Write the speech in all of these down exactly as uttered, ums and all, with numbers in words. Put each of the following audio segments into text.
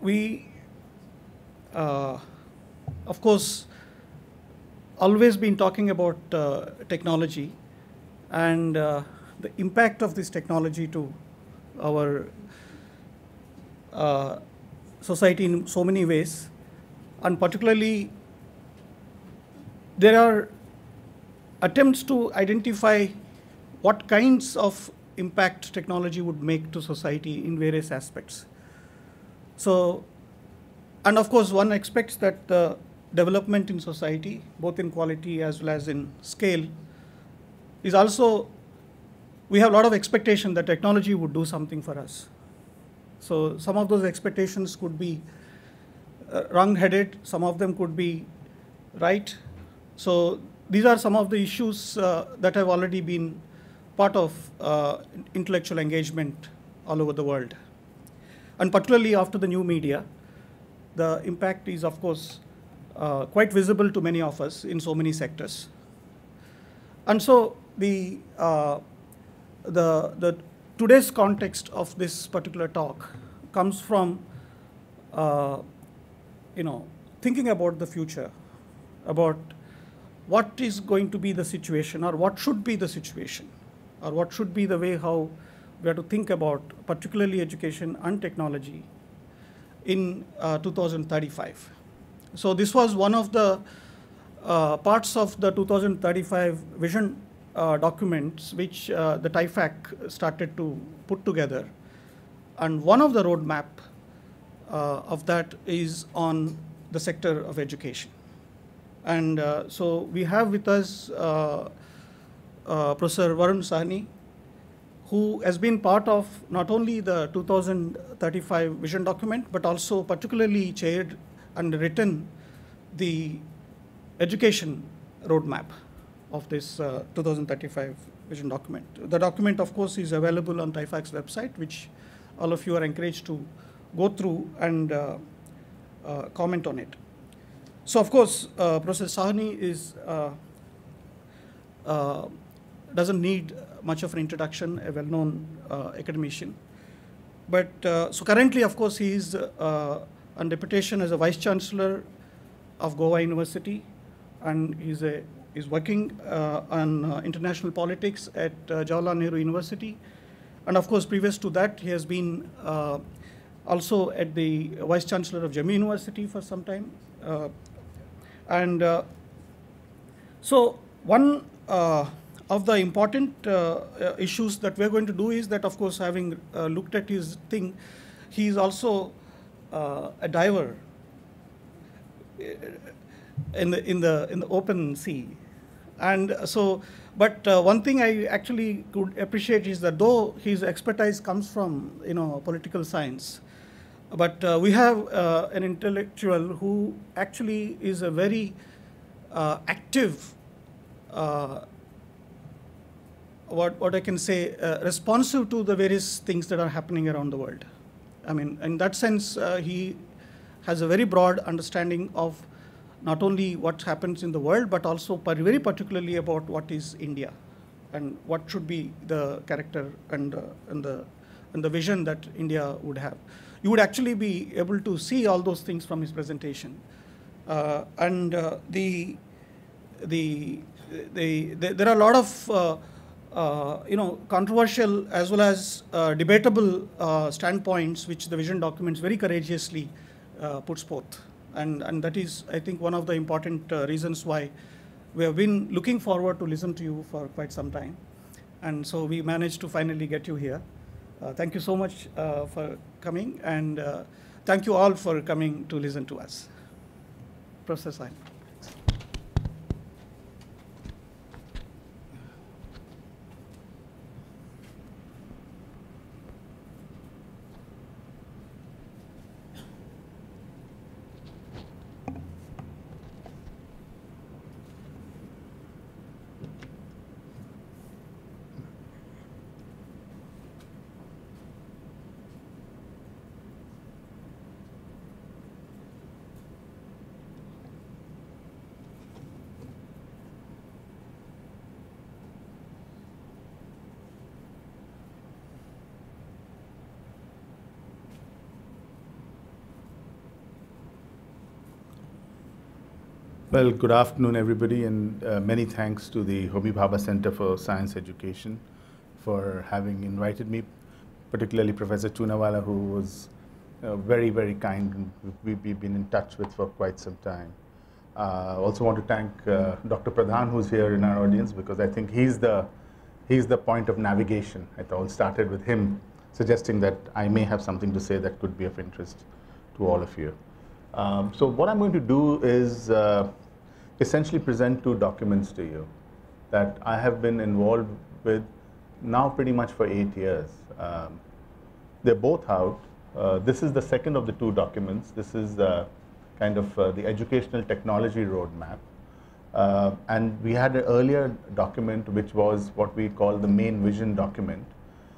we, uh, of course, always been talking about uh, technology and uh, the impact of this technology to our uh, society in so many ways, and particularly there are attempts to identify what kinds of impact technology would make to society in various aspects. So, and of course, one expects that the development in society, both in quality as well as in scale, is also, we have a lot of expectation that technology would do something for us. So some of those expectations could be uh, wrong-headed, some of them could be right. So these are some of the issues uh, that have already been part of uh, intellectual engagement all over the world. And particularly after the new media, the impact is, of course, uh, quite visible to many of us in so many sectors. And so the, uh, the, the today's context of this particular talk comes from, uh, you know, thinking about the future, about what is going to be the situation, or what should be the situation, or what should be the way how we have to think about particularly education and technology in uh, two thousand thirty-five. So this was one of the uh, parts of the two thousand thirty-five vision uh, documents which uh, the TIFAC started to put together. And one of the roadmap uh, of that is on the sector of education. And uh, so we have with us uh, uh, Professor Varun Sahni, who has been part of not only the two thousand thirty-five vision document, but also particularly chaired and written the education roadmap of this uh, two thousand thirty-five vision document. The document, of course, is available on TIFAC's website, which all of you are encouraged to go through and uh, uh, comment on it. So, of course, uh, Professor Sahni is uh, uh, doesn't need much of an introduction, a well-known uh, academician. But uh, so currently, of course, he is uh, on deputation as a Vice-Chancellor of Goa University, and he's a is working uh, on uh, international politics at uh, Jawaharlal Nehru University. And of course, previous to that, he has been uh, also at the Vice-Chancellor of Jammu University for some time. Uh, and uh, so one uh, of the important uh, uh, issues that we're going to do is that, of course, having uh, looked at his thing, he is also uh, a diver in the in the in the open sea. And so, but uh, one thing I actually could appreciate is that though his expertise comes from, you know, political science, but uh, we have uh, an intellectual who actually is a very uh, active, uh, what, what I can say, uh, responsive to the various things that are happening around the world. I mean, in that sense, uh, he has a very broad understanding of not only what happens in the world, but also very particularly about what is India and what should be the character and, uh, and, the, and the vision that India would have. You would actually be able to see all those things from his presentation. Uh, and uh, the, the, the, the, there are a lot of uh, uh, you know, controversial as well as uh, debatable uh, standpoints which the vision documents very courageously uh, puts forth. And, and that is, I think, one of the important uh, reasons why we have been looking forward to listen to you for quite some time. And so we managed to finally get you here. Uh, thank you so much uh, for coming, and uh, thank you all for coming to listen to us. Professor Sahni. Well, good afternoon, everybody, and uh, many thanks to the Homi Bhabha Center for Science Education for having invited me, particularly Professor Chunawala, who was uh, very, very kind, and we've, we've been in touch with for quite some time. I uh, also want to thank uh, Doctor Pradhan, who's here in our audience, because I think he's the, he's the point of navigation. It all started with him suggesting that I may have something to say that could be of interest to all of you. Um, so what I'm going to do is uh, essentially present two documents to you that I have been involved with now pretty much for eight years. Um, they're both out. Uh, this is the second of the two documents. This is uh, kind of uh, the educational technology roadmap. Uh, and we had an earlier document which was what we call the main vision document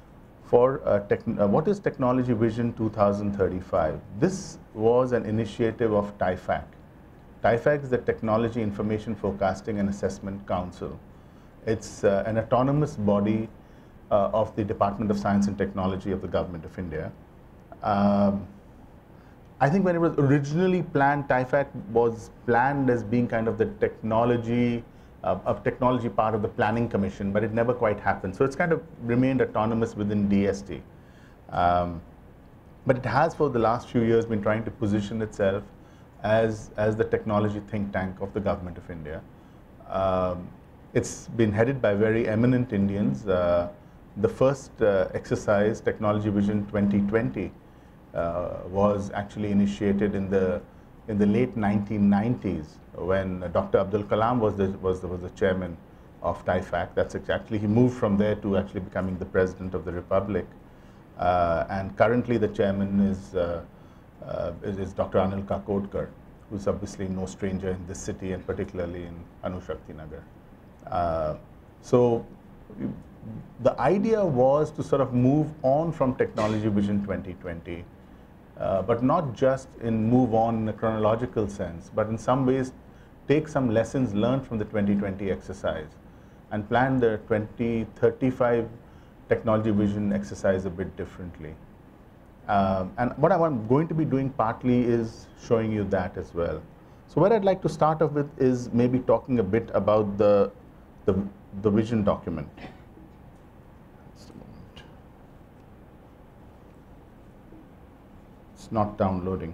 for uh, uh, what is Technology Vision two thousand thirty-five. This was an initiative of TIFAC. TIFAC is the Technology Information Forecasting and Assessment Council. It's uh, an autonomous body uh, of the Department of Science and Technology of the Government of India. Um, I think when it was originally planned, TIFAC was planned as being kind of the technology, uh, of technology part of the Planning Commission, but it never quite happened. So it's kind of remained autonomous within D S T. Um, but it has for the last few years been trying to position itself as, as the technology think tank of the Government of India. Um, it's been headed by very eminent Indians. Uh, the first uh, exercise, Technology Vision twenty twenty, uh, was actually initiated in the, in the late nineteen nineties when uh, Doctor Abdul Kalam was the, was, the, was the chairman of TIFAC. That's actually, he moved from there to actually becoming the President of the Republic. Uh, and currently the chairman is uh, Uh, is, is Doctor Anil Kakodkar, who's obviously no stranger in this city and particularly in Anushakti Nagar. Uh, so the idea was to sort of move on from Technology Vision twenty twenty, uh, but not just in move on in a chronological sense, but in some ways take some lessons learned from the twenty twenty exercise and plan the twenty thirty-five Technology Vision exercise a bit differently. Um, and what I'm going to be doing partly is showing you that as well. So what I'd like to start off with is maybe talking a bit about the, the, the vision document. Just a moment. It's not downloading.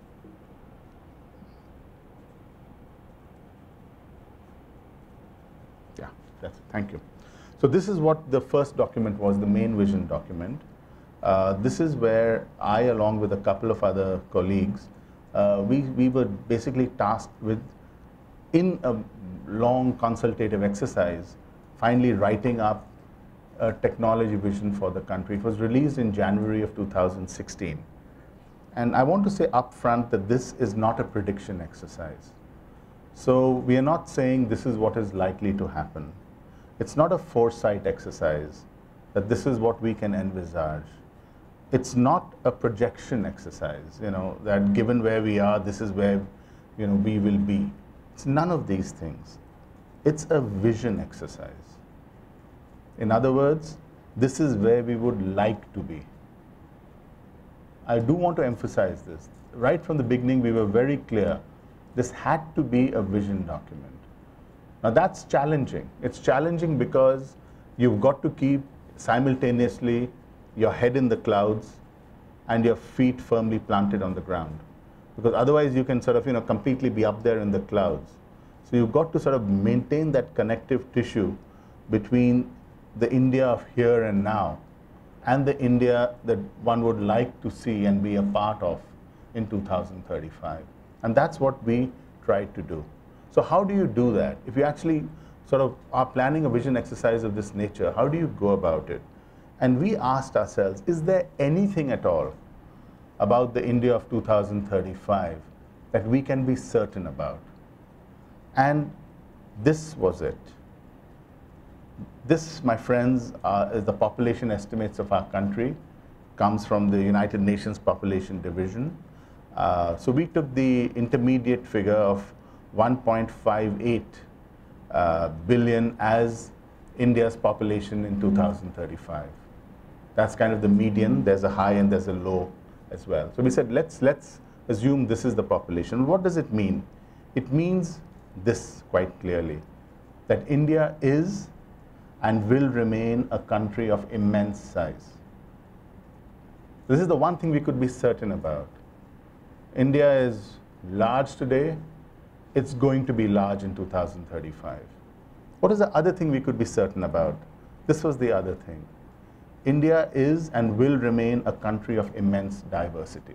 Yeah, that's it. Thank you. So this is what the first document was, the main vision document. Uh, this is where I, along with a couple of other colleagues, uh, we, we were basically tasked with, in a long consultative exercise, finally writing up a technology vision for the country. It was released in January of two thousand sixteen. And I want to say up front that this is not a prediction exercise. So we are not saying this is what is likely to happen. It's not a foresight exercise, that this is what we can envisage. It's not a projection exercise, you know, that given where we are, this is where, you know, we will be. It's none of these things. It's a vision exercise. In other words, this is where we would like to be. I do want to emphasize this. Right from the beginning, we were very clear. This had to be a vision document. Now that's challenging. It's challenging because you've got to keep simultaneously your head in the clouds and your feet firmly planted on the ground. Because otherwise you can sort of, you know, completely be up there in the clouds. So you've got to sort of maintain that connective tissue between the India of here and now and the India that one would like to see and be a part of in two thousand thirty-five. And that's what we tried to do. So how do you do that? If you actually sort of are planning a vision exercise of this nature, how do you go about it? And we asked ourselves, is there anything at all about the India of two thousand thirty-five that we can be certain about? And this was it. This, my friends, uh, is the population estimates of our country, comes from the United Nations Population Division. Uh, so we took the intermediate figure of one point five eight uh, billion as India's population in two thousand thirty-five. That's kind of the median. There's a high and there's a low as well. So we said, let's, let's assume this is the population. What does it mean? It means this quite clearly, that India is and will remain a country of immense size. This is the one thing we could be certain about. India is large today. It's going to be large in two thousand thirty-five. What is the other thing we could be certain about? This was the other thing. India is and will remain a country of immense diversity.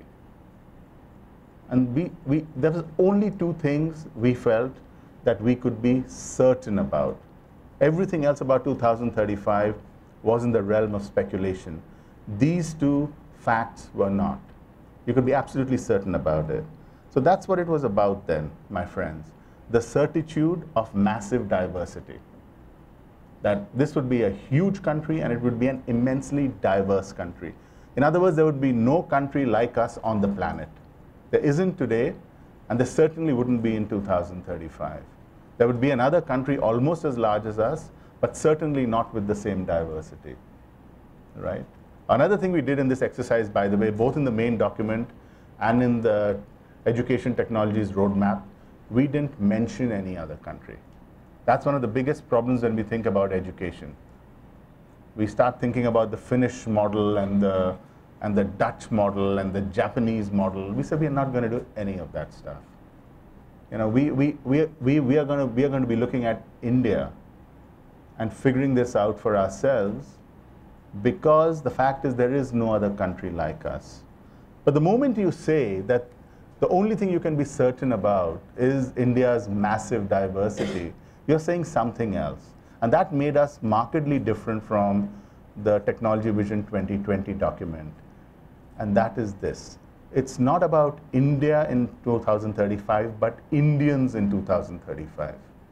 And we, we, there was only two things we felt that we could be certain about. Everything else about two thousand thirty-five was in the realm of speculation. These two facts were not. You could be absolutely certain about it. So that's what it was about then, my friends. The certitude of massive diversity. That this would be a huge country and it would be an immensely diverse country. In other words, there would be no country like us on the planet. There isn't today, and there certainly wouldn't be in two thousand thirty-five. There would be another country almost as large as us, but certainly not with the same diversity, right? Another thing we did in this exercise, by the way, both in the main document and in the Education Technologies Roadmap, we didn't mention any other country. That's one of the biggest problems when we think about education. We start thinking about the Finnish model and the, and the Dutch model and the Japanese model. We said we are not going to do any of that stuff. You know, we, we, we, we, we, are going to, we are going to be looking at India and figuring this out for ourselves, because the fact is there is no other country like us. But the moment you say that the only thing you can be certain about is India's massive diversity, you're saying something else. And that made us markedly different from the Technology Vision twenty twenty document. And that is this. It's not about India in two thousand thirty-five, but Indians in two thousand thirty-five.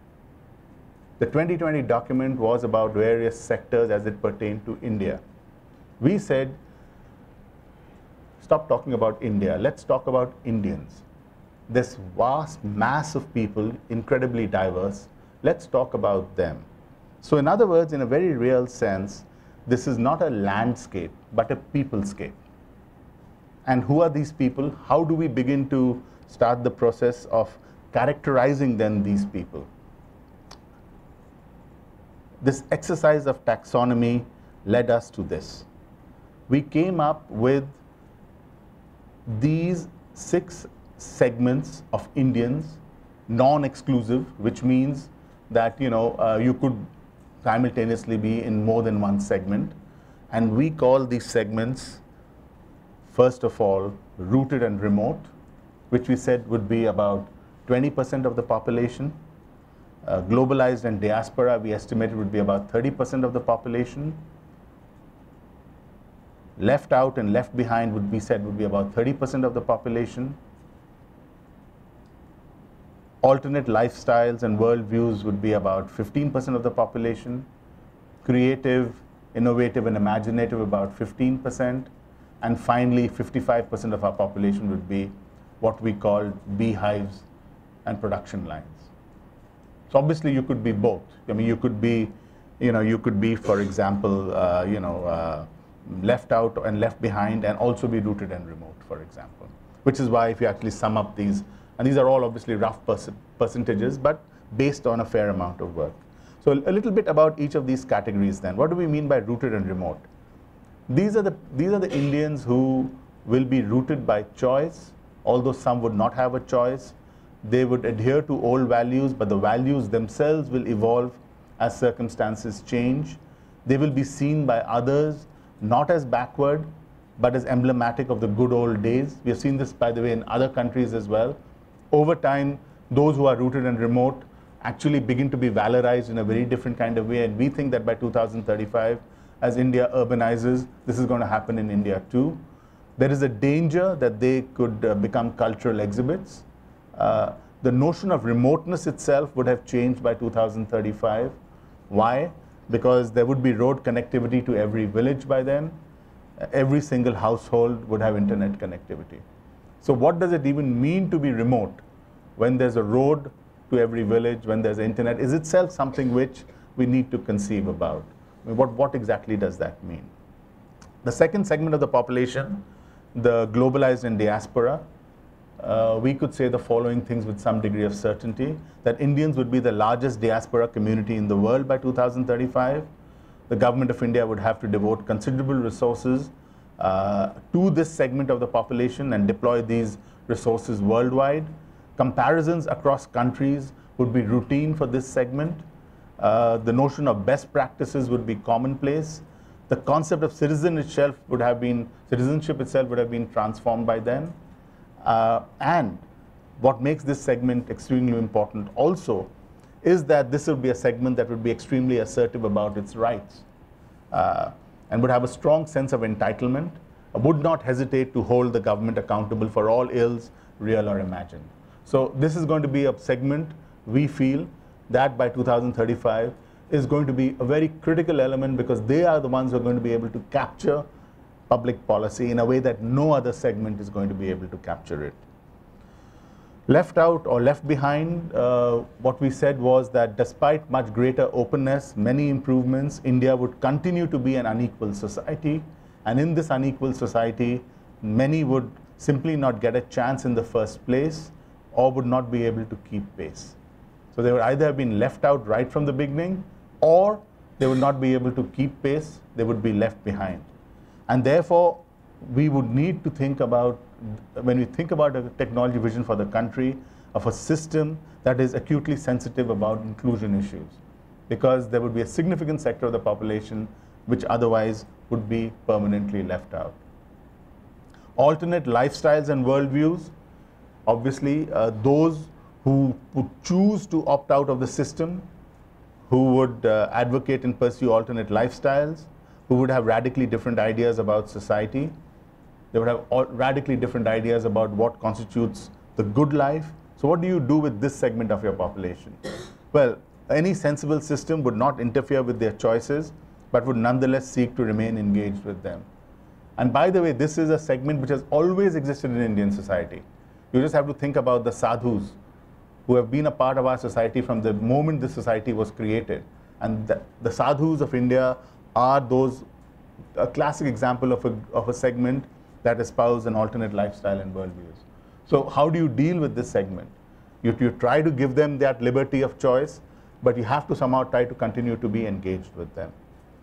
The twenty twenty document was about various sectors as it pertained to India. We said, stop talking about India, let's talk about Indians. This vast mass of people, incredibly diverse, let's talk about them. So in other words, in a very real sense, this is not a landscape, but a peoplescape. And who are these people? How do we begin to start the process of characterizing then these people? This exercise of taxonomy led us to this. We came up with these six segments of Indians, non-exclusive, which means that you know uh, you could simultaneously be in more than one segment. And we call these segments, first of all, rooted and remote, which we said would be about twenty percent of the population. Uh, globalized and diaspora, we estimated would be about thirty percent of the population. Left out and left behind would be said would be about thirty percent of the population. Alternate lifestyles and worldviews would be about fifteen percent of the population. Creative, innovative, and imaginative about fifteen percent. And finally, fifty-five percent of our population would be what we call beehives and production lines. So obviously you could be both. I mean, you could be, you know, you could be, for example, uh, you know, uh, left out and left behind, and also be rooted and remote, for example. Which is why if you actually sum up these, and these are all obviously rough perc percentages, but based on a fair amount of work. So a little bit about each of these categories then. What do we mean by rooted and remote? These are the, these are the Indians who will be rooted by choice, although some would not have a choice. They would adhere to old values, but the values themselves will evolve as circumstances change. They will be seen by others not as backward, but as emblematic of the good old days. We have seen this, by the way, in other countries as well. Over time, those who are rooted and remote actually begin to be valorized in a very different kind of way, and we think that by two thousand thirty-five, as India urbanizes, this is going to happen in India too. There is a danger that they could uh, become cultural exhibits. Uh, the notion of remoteness itself would have changed by two thousand thirty-five. Why? Because there would be road connectivity to every village by then. Uh, every single household would have internet connectivity. So what does it even mean to be remote? When there's a road to every village, when there's internet, is itself something which we need to conceive about. I mean, what, what exactly does that mean? The second segment of the population, the globalized and diaspora, uh, we could say the following things with some degree of certainty: that Indians would be the largest diaspora community in the world by two thousand thirty-five. The government of India would have to devote considerable resources uh, to this segment of the population and deploy these resources worldwide. Comparisons across countries would be routine for this segment. Uh, the notion of best practices would be commonplace. The concept of citizen itself would have been, citizenship itself would have been transformed by then. Uh, and what makes this segment extremely important also is that this would be a segment that would be extremely assertive about its rights uh, and would have a strong sense of entitlement, uh, would not hesitate to hold the government accountable for all ills, real or imagined. So this is going to be a segment we feel that by two thousand thirty-five is going to be a very critical element, because they are the ones who are going to be able to capture public policy in a way that no other segment is going to be able to capture it. Left out or left behind, uh, what we said was that despite much greater openness, many improvements, India would continue to be an unequal society. And in this unequal society, many would simply not get a chance in the first place or would not be able to keep pace. So they would either have been left out right from the beginning, or they would not be able to keep pace, they would be left behind. And therefore, we would need to think about, when we think about a technology vision for the country, of a system that is acutely sensitive about inclusion issues, because there would be a significant sector of the population which otherwise would be permanently left out. Alternate lifestyles and worldviews, obviously uh, those who would choose to opt out of the system, who would uh, advocate and pursue alternate lifestyles, who would have radically different ideas about society. They would have all radically different ideas about what constitutes the good life. So what do you do with this segment of your population? Well, any sensible system would not interfere with their choices, but would nonetheless seek to remain engaged with them. And by the way, this is a segment which has always existed in Indian society. You just have to think about the sadhus, who have been a part of our society from the moment this society was created. And the, the sadhus of India are those, a classic example of a, of a segment that espouse an alternate lifestyle and worldviews. So how do you deal with this segment? You, you try to give them that liberty of choice, but you have to somehow try to continue to be engaged with them.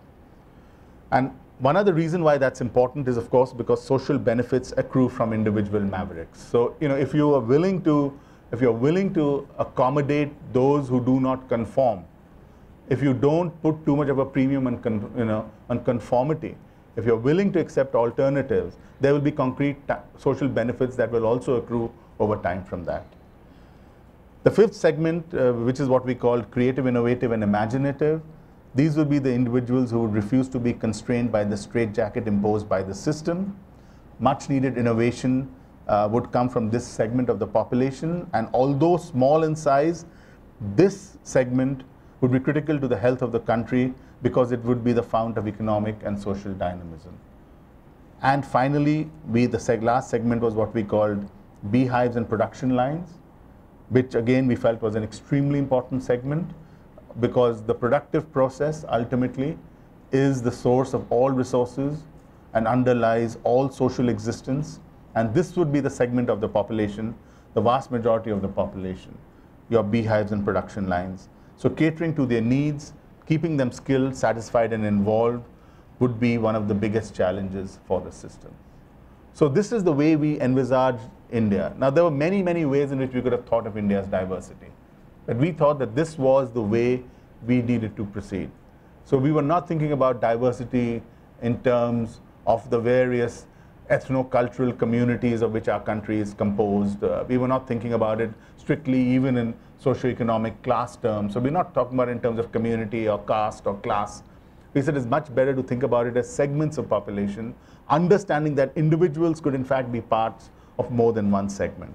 And one other reason why that's important is, of course, because social benefits accrue from individual mavericks. So, you know, if you are willing to, if you're willing to accommodate those who do not conform, if you don't put too much of a premium on, con, you know, on conformity, if you're willing to accept alternatives, there will be concrete social benefits that will also accrue over time from that. The fifth segment, uh, which is what we call creative, innovative, and imaginative, these will be the individuals who would refuse to be constrained by the straitjacket imposed by the system. Much needed innovation uh, would come from this segment of the population, and although small in size, this segment would be critical to the health of the country, because it would be the fount of economic and social dynamism. And finally, we, the seg last segment was what we called beehives and production lines, which again we felt was an extremely important segment, because the productive process ultimately is the source of all resources and underlies all social existence. And this would be the segment of the population, the vast majority of the population, your beehives and production lines. So catering to their needs, keeping them skilled, satisfied, and involved would be one of the biggest challenges for the system. So this is the way we envisage India. Now, there were many, many ways in which we could have thought of India's diversity, but we thought that this was the way we needed to proceed. So we were not thinking about diversity in terms of the various ethno-cultural communities of which our country is composed. Uh, we were not thinking about it strictly even in socio-economic class terms. So we're not talking about it in terms of community or caste or class. We said it's much better to think about it as segments of population, understanding that individuals could in fact be parts of more than one segment.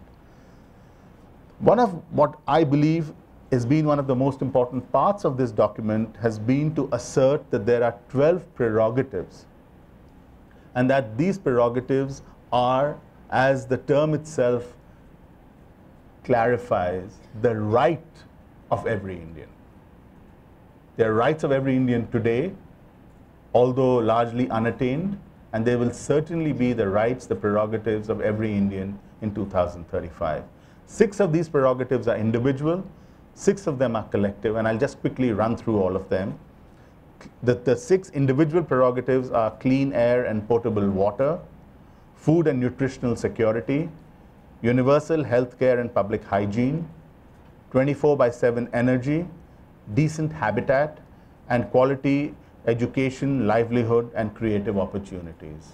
One of what I believe has been one of the most important parts of this document has been to assert that there are twelve prerogatives, and that these prerogatives are, as the term itself clarifies, the right of every Indian. They are rights of every Indian today, although largely unattained, and they will certainly be the rights, the prerogatives of every Indian in two thousand thirty-five. Six of these prerogatives are individual, six of them are collective, and I'll just quickly run through all of them. The, the six individual prerogatives are clean air and potable water, food and nutritional security, universal health care and public hygiene, twenty-four by seven energy, decent habitat, and quality education, livelihood, and creative opportunities.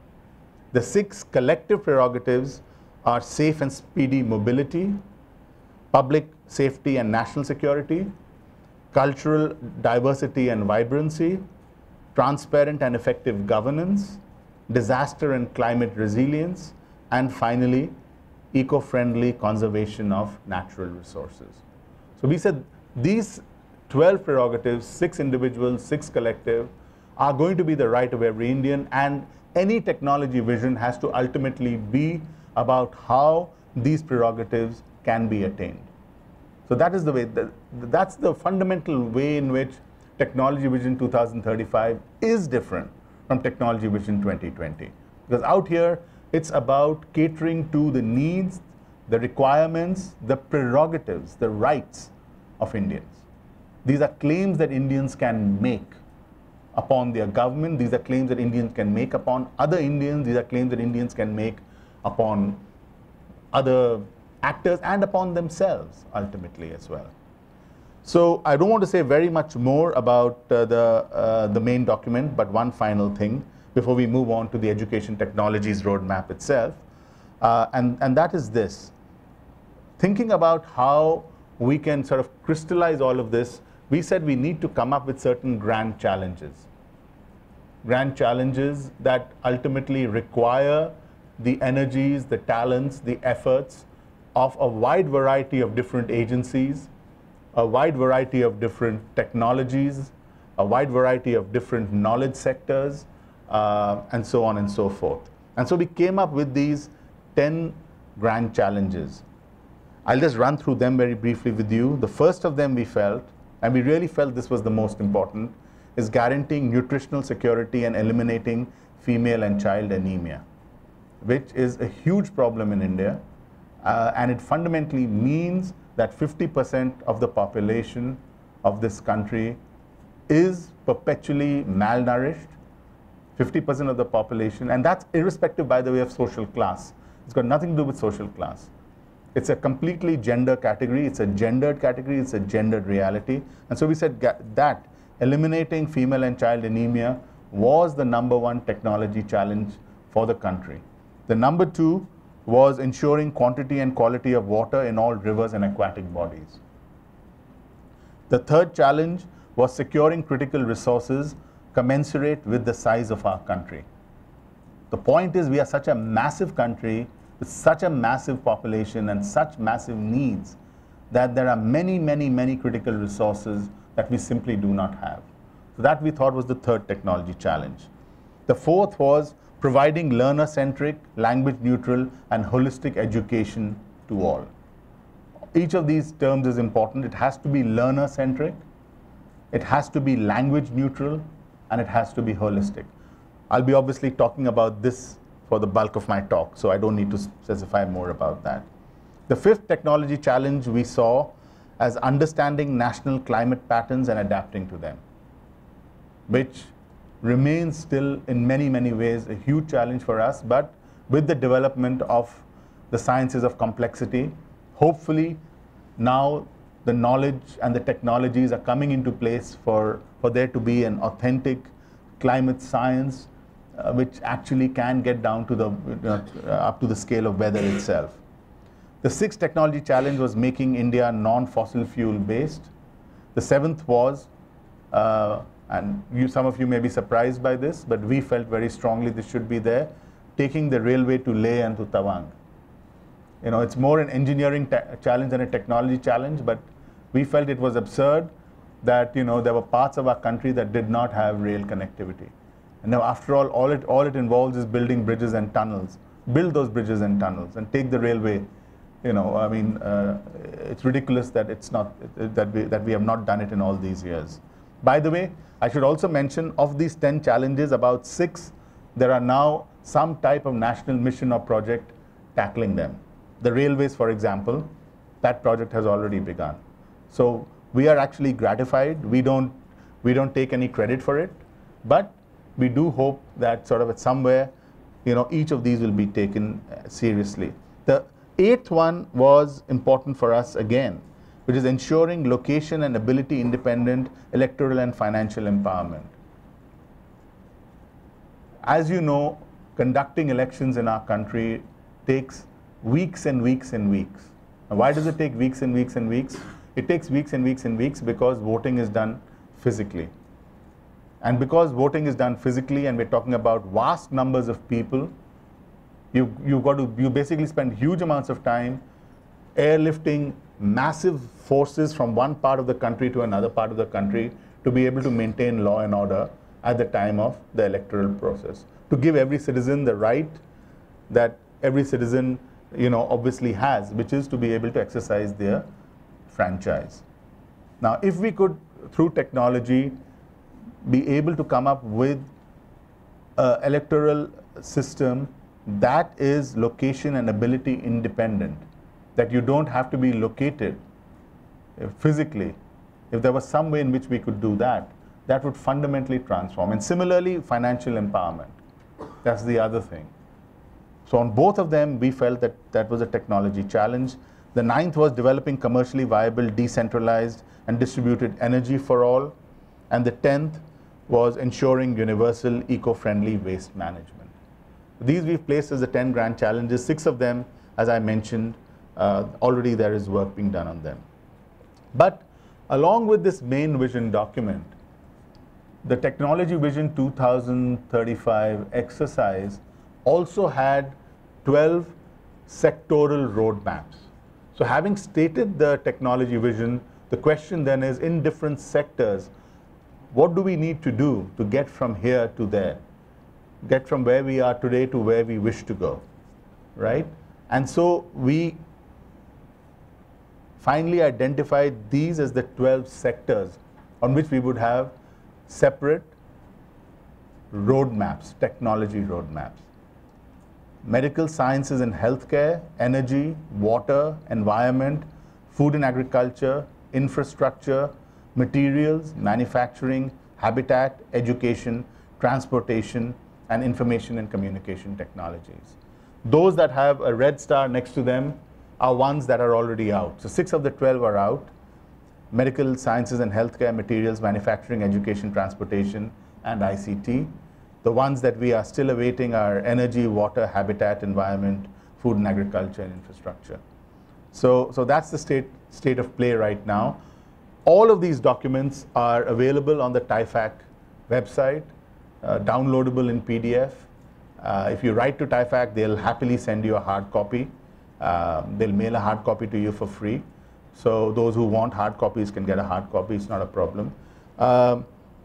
The six collective prerogatives are safe and speedy mobility, public safety and national security, cultural diversity and vibrancy, transparent and effective governance, disaster and climate resilience, and finally, eco-friendly conservation of natural resources. So we said these twelve prerogatives, six individual, six collective, are going to be the right of every Indian, and any technology vision has to ultimately be about how these prerogatives can be attained. So that is the way, that, that's the fundamental way in which Technology Vision two thousand thirty-five is different from Technology Vision twenty twenty. Because out here, it's about catering to the needs, the requirements, the prerogatives, the rights of Indians. These are claims that Indians can make upon their government. These are claims that Indians can make upon other Indians. These are claims that Indians can make upon other actors and upon themselves, ultimately, as well. So I don't want to say very much more about uh, the, uh, the main document, but one final thing before we move on to the education technologies roadmap itself, uh, and, and that is this. Thinking about how we can sort of crystallize all of this, we said we need to come up with certain grand challenges. Grand challenges that ultimately require the energies, the talents, the efforts of a wide variety of different agencies, a wide variety of different technologies, a wide variety of different knowledge sectors, uh, and so on and so forth. And so we came up with these ten grand challenges. I'll just run through them very briefly with you. The first of them we felt, and we really felt this was the most important, is guaranteeing nutritional security and eliminating female and child anemia, which is a huge problem in India. Uh, and it fundamentally means that fifty percent of the population of this country is perpetually malnourished, fifty percent of the population, and that's irrespective, by the way, of social class. It's got nothing to do with social class. It's a completely gender category, it's a gendered category, it's a gendered reality. And so we said that eliminating female and child anemia was the number one technology challenge for the country. The number two was ensuring quantity and quality of water in all rivers and aquatic bodies. The third challenge was securing critical resources commensurate with the size of our country. The point is, we are such a massive country with such a massive population and such massive needs that there are many, many, many critical resources that we simply do not have. So that we thought was the third technology challenge. The fourth was providing learner-centric, language-neutral, and holistic education to all. Each of these terms is important. It has to be learner-centric, it has to be language-neutral, and it has to be holistic. I'll be obviously talking about this for the bulk of my talk, so I don't need to specify more about that. The fifth technology challenge we saw as understanding national climate patterns and adapting to them, which remains still in many, many ways a huge challenge for us, but with the development of the sciences of complexity, hopefully now the knowledge and the technologies are coming into place for, for there to be an authentic climate science uh, which actually can get down to the, uh, up to the scale of weather itself. The sixth technology challenge was making India non-fossil fuel based. The seventh was, uh, and you, some of you may be surprised by this, but we felt very strongly this should be there, taking the railway to Leh and to Tawang. You know, it's more an engineering challenge than a technology challenge, but we felt it was absurd that, you know, there were parts of our country that did not have rail connectivity. And now, after all, all it, all it involves is building bridges and tunnels. Build those bridges and tunnels and take the railway. You know, I mean, uh, it's ridiculous that it's not, that we, that we have not done it in all these years. By the way, I should also mention, of these ten challenges, about six, there are now some type of national mission or project tackling them. The railways, for example, that project has already begun. So we are actually gratified. We don't, we don't take any credit for it, but we do hope that sort of at somewhere, you know, each of these will be taken seriously. The eighth one was important for us again, which is ensuring location and ability independent electoral and financial empowerment. As you know, conducting elections in our country takes weeks and weeks and weeks. Now, why does it take weeks and weeks and weeks? It takes weeks and weeks and weeks because voting is done physically. And because voting is done physically, and we're talking about vast numbers of people, you, you've got to, you basically spend huge amounts of time airlifting massive forces from one part of the country to another part of the country to be able to maintain law and order at the time of the electoral process, to give every citizen the right that every citizen, you know, obviously has, which is to be able to exercise their franchise. Now, if we could, through technology, be able to come up with an electoral system that is location and ability independent, that you don't have to be located physically, if there was some way in which we could do that, that would fundamentally transform. And similarly, financial empowerment. That's the other thing. So on both of them, we felt that that was a technology challenge. The ninth was developing commercially viable, decentralized, and distributed energy for all. And the tenth was ensuring universal, eco-friendly waste management. These we've placed as the ten grand challenges. Six of them, as I mentioned, uh, already there is work being done on them. But along with this main vision document, the Technology Vision two thousand thirty-five exercise also had twelve sectoral roadmaps. So having stated the technology vision, the question then is, in different sectors, what do we need to do to get from here to there? Get from where we are today to where we wish to go, right? And so we finally identified these as the twelve sectors on which we would have separate roadmaps, technology roadmaps. Medical sciences and healthcare, energy, water, environment, food and agriculture, infrastructure, materials, manufacturing, habitat, education, transportation, and information and communication technologies. Those that have a red star next to them are ones that are already out. So six of the twelve are out. Medical sciences and healthcare, materials, manufacturing, education, transportation, and I C T. The ones that we are still awaiting are energy, water, habitat, environment, food and agriculture, and infrastructure. So, so that's the state, state of play right now. All of these documents are available on the T I F A C website, uh, downloadable in P D F. Uh, if you write to T I F A C, they'll happily send you a hard copy. Uh, they'll mail a hard copy to you for free. So those who want hard copies can get a hard copy. It's not a problem. Um,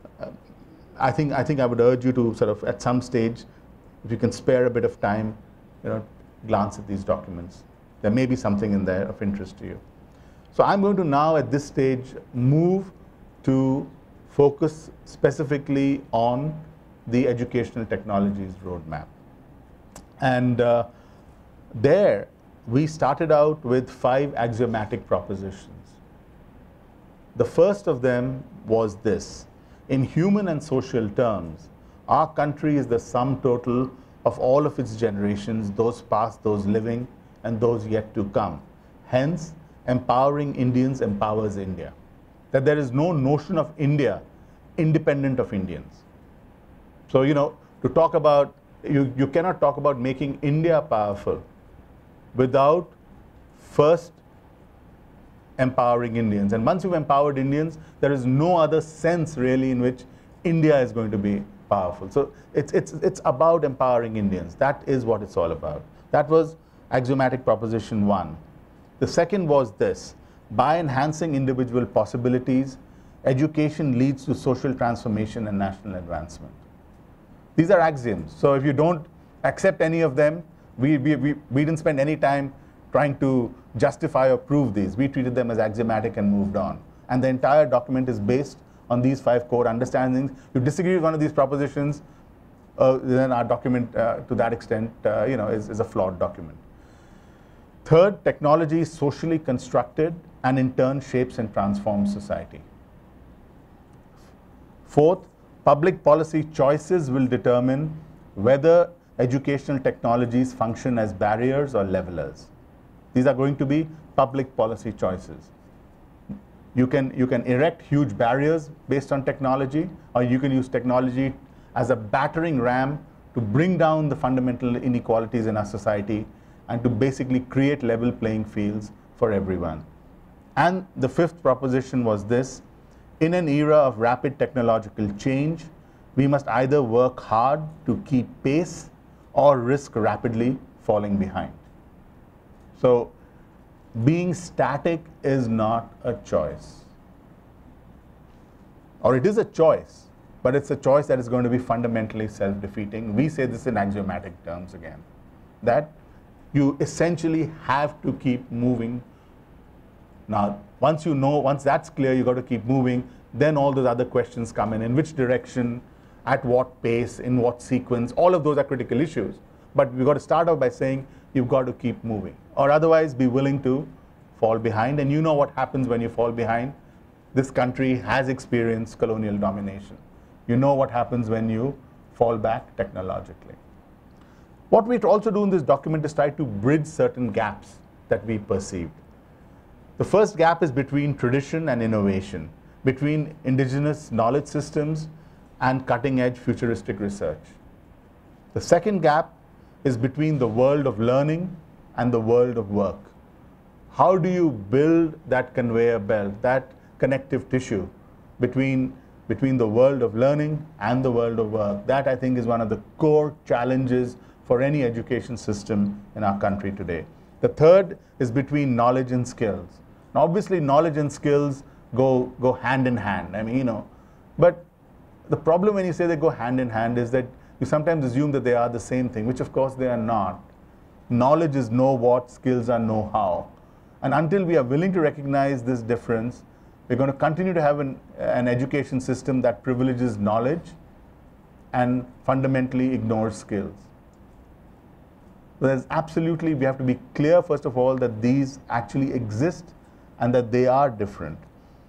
I think I think I would urge you to sort of, at some stage, if you can spare a bit of time, you know, glance at these documents. There may be something in there of interest to you. So I'm going to now, at this stage, move to focus specifically on the educational technologies roadmap. And uh, there, we started out with five axiomatic propositions. The first of them was this: in human and social terms, our country is the sum total of all of its generations, those past, those living, and those yet to come. Hence, empowering Indians empowers India. That there is no notion of India independent of Indians. So, you know, to talk about, you, you cannot talk about making India powerful without first empowering Indians. And once you've empowered Indians, there is no other sense really in which India is going to be powerful. So it's, it's, it's about empowering Indians. That is what it's all about. That was axiomatic proposition one. The second was this: by enhancing individual possibilities, education leads to social transformation and national advancement. These are axioms. So if you don't accept any of them, we, we, we, we didn't spend any time trying to justify or prove these. We treated them as axiomatic and moved on. And the entire document is based on these five core understandings. If you disagree with one of these propositions, uh, then our document, uh, to that extent, uh, you know, is, is a flawed document. Third, technology is socially constructed and in turn shapes and transforms society. Fourth, public policy choices will determine whether educational technologies function as barriers or levelers. These are going to be public policy choices. You can, you can erect huge barriers based on technology, or you can use technology as a battering ram to bring down the fundamental inequalities in our society and to basically create level playing fields for everyone. And the fifth proposition was this: in an era of rapid technological change, we must either work hard to keep pace or risk rapidly falling behind. So being static is not a choice. Or it is a choice, but it's a choice that is going to be fundamentally self-defeating. We say this in axiomatic terms again, that you essentially have to keep moving. Now, once you know, once that's clear, you got to keep moving, then all those other questions come in. In which direction, at what pace, in what sequence, all of those are critical issues. But we've got to start off by saying you've got to keep moving, or otherwise be willing to fall behind. And you know what happens when you fall behind. This country has experienced colonial domination. You know what happens when you fall back technologically. What we also do in this document is try to bridge certain gaps that we perceived. The first gap is between tradition and innovation, between indigenous knowledge systems and cutting-edge futuristic research. The second gap is between the world of learning and the world of work. How do you build that conveyor belt, that connective tissue between, between the world of learning and the world of work? That, I think, is one of the core challenges for any education system in our country today. The third is between knowledge and skills. Now, obviously, knowledge and skills go, go hand in hand. I mean, you know, but the problem when you say they go hand in hand is that you sometimes assume that they are the same thing, which of course they are not. Knowledge is know what, skills are know how. And until we are willing to recognize this difference, we're going to continue to have an, an education system that privileges knowledge and fundamentally ignores skills. There's absolutely, we have to be clear, first of all, that these actually exist and that they are different.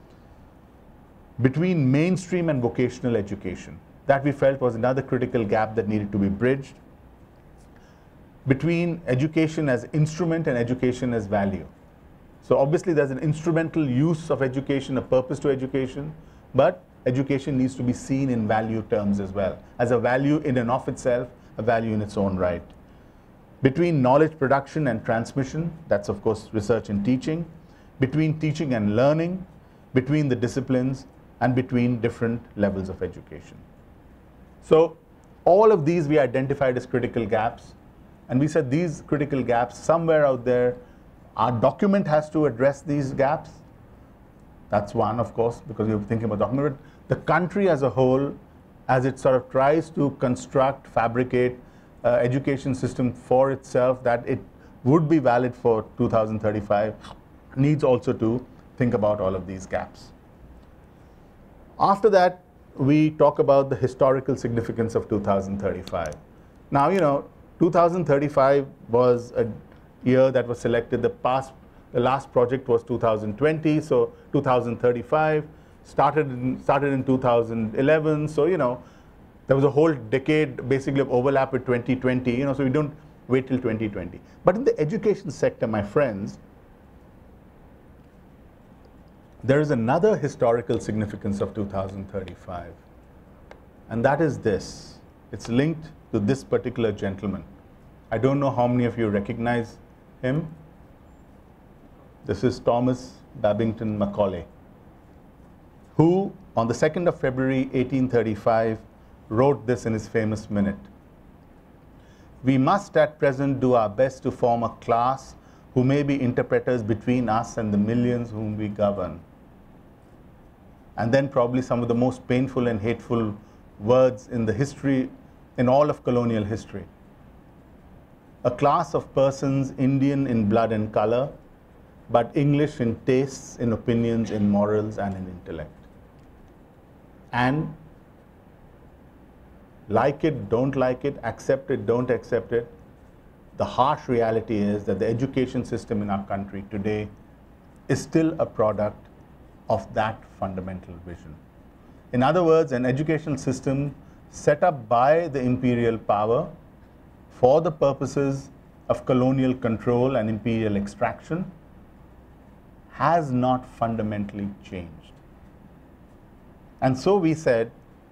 Between mainstream and vocational education, that we felt was another critical gap that needed to be bridged. Between education as instrument and education as value. So obviously there's an instrumental use of education, a purpose to education, but education needs to be seen in value terms as well, as a value in and of itself, a value in its own right. Between knowledge production and transmission, that's of course research and teaching. Between teaching and learning, between the disciplines, and between different levels of education. So all of these we identified as critical gaps, and we said these critical gaps somewhere out there, our document has to address these gaps. That's one, of course, because you're thinking about document. But the country as a whole, as it sort of tries to construct, fabricate uh, education system for itself that it would be valid for two thousand thirty-five, needs also to think about all of these gaps. After that, we talk about the historical significance of two thousand thirty-five. Now, you know, two thousand thirty-five was a year that was selected. The past, the last project was two thousand twenty, so two thousand thirty-five started in, started in two thousand eleven. So, you know, there was a whole decade basically of overlap with twenty twenty, you know, so we don't wait till twenty twenty. But in the education sector, my friends, there is another historical significance of two thousand thirty-five, and that is this. It's linked to this particular gentleman. I don't know how many of you recognize him. This is Thomas Babington Macaulay, who on the second of February eighteen thirty-five wrote this in his famous minute. We must at present do our best to form a class who may be interpreters between us and the millions whom we govern. And then probably some of the most painful and hateful words in the history, in all of colonial history. A class of persons Indian in blood and color, but English in tastes, in opinions, in morals, and in intellect. And like it, don't like it, accept it, don't accept it, the harsh reality is that the education system in our country today is still a product of that fundamental vision. In other words, an educational system set up by the imperial power for the purposes of colonial control and imperial extraction has not fundamentally changed. And so we said,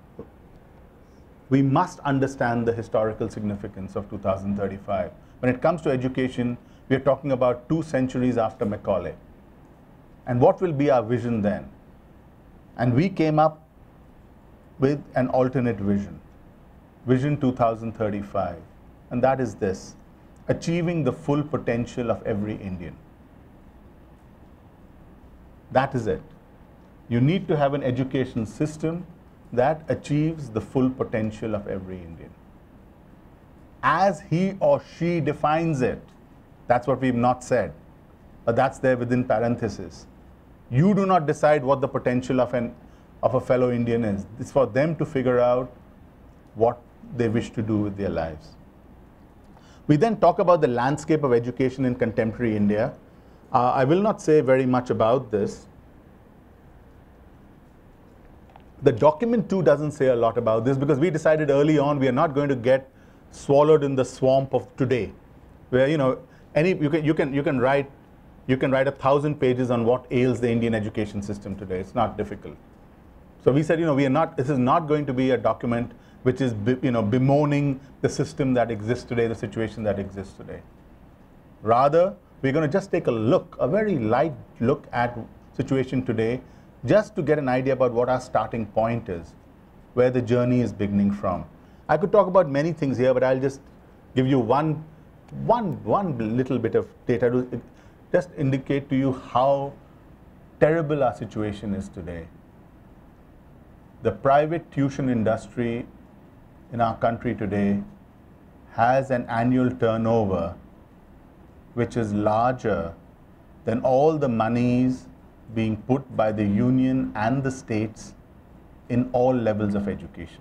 we must understand the historical significance of two thousand thirty-five. When it comes to education, we are talking about two centuries after Macaulay. And what will be our vision then? And we came up with an alternate vision, Vision two thousand thirty-five. And that is this: achieving the full potential of every Indian. That is it. You need to have an education system that achieves the full potential of every Indian. As he or she defines it, that's what we've not said, but that's there within parentheses. You do not decide what the potential of, an, of a fellow Indian is. It's for them to figure out what they wish to do with their lives. We then talk about the landscape of education in contemporary India. Uh, I will not say very much about this. The document too doesn't say a lot about this, because we decided early on we are not going to get swallowed in the swamp of today, where you know any you can you can you can write you can write a thousand pages on what ails the Indian education system today. It's not difficult. So we said, you know, we are not. This is not going to be a document which is you know bemoaning the system that exists today, the situation that exists today. Rather, we're going to just take a look, a very light look at situation today, just to get an idea about what our starting point is, where the journey is beginning from. I could talk about many things here, but I'll just give you one, one, one little bit of data to just indicate to you how terrible our situation is today. The private tuition industry in our country today has an annual turnover which is larger than all the monies being put by the union and the states in all levels of education.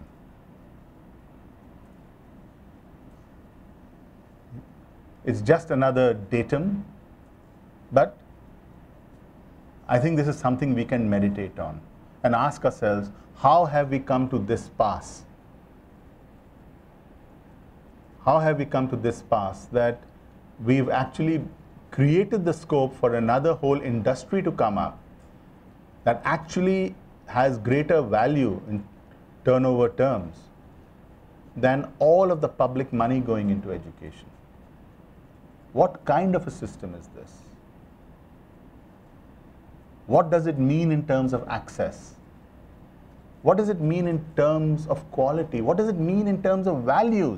It's just another datum, but I think this is something we can meditate on and ask ourselves, how have we come to this pass? How have we come to this pass that we've actually created the scope for another whole industry to come up that actually has greater value in turnover terms than all of the public money going into education? What kind of a system is this? What does it mean in terms of access? What does it mean in terms of quality? What does it mean in terms of values?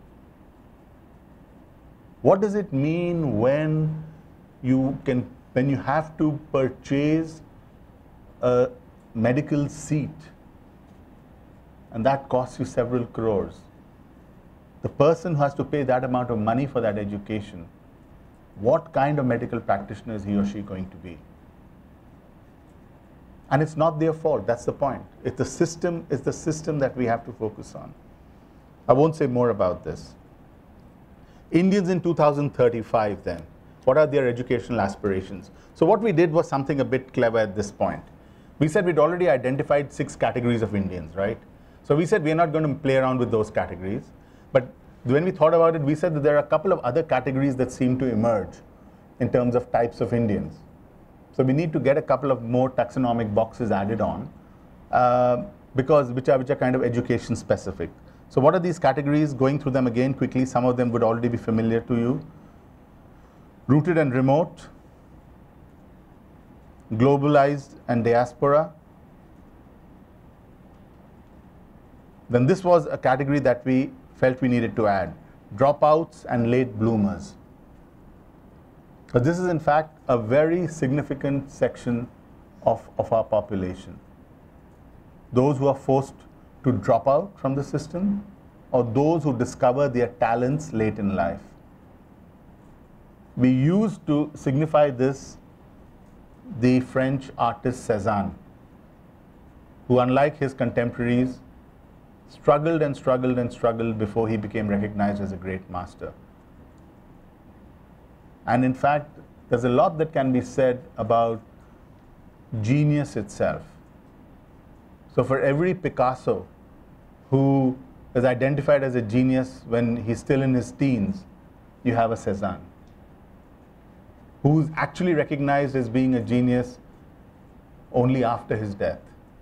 What does it mean when you can, when you have to purchase a medical seat and that costs you several crores? The person who has to pay that amount of money for that education, what kind of medical practitioner is he or she going to be? And it's not their fault, that's the point. It's the system, it's the system that we have to focus on. I won't say more about this. Indians in two thousand thirty-five then, what are their educational aspirations? So what we did was something a bit clever at this point. We said we'd already identified six categories of Indians, right? So we said we're not going to play around with those categories. But when we thought about it, we said that there are a couple of other categories that seem to emerge in terms of types of Indians. So we need to get a couple of more taxonomic boxes added on, uh, because which are, which are kind of education specific. So what are these categories? Going through them again quickly, some of them would already be familiar to you. Rooted and remote, globalized and diaspora. Then this was a category that we felt we needed to add, dropouts and late bloomers. But this is in fact a very significant section of, of our population. Those who are forced to drop out from the system, or those who discover their talents late in life. We used to signify this the French artist Cézanne, who unlike his contemporaries, struggled and struggled and struggled before he became recognized as a great master. And in fact, there's a lot that can be said about genius itself. So for every Picasso who is identified as a genius when he's still in his teens, you have a Cézanne, who's actually recognized as being a genius only after his death.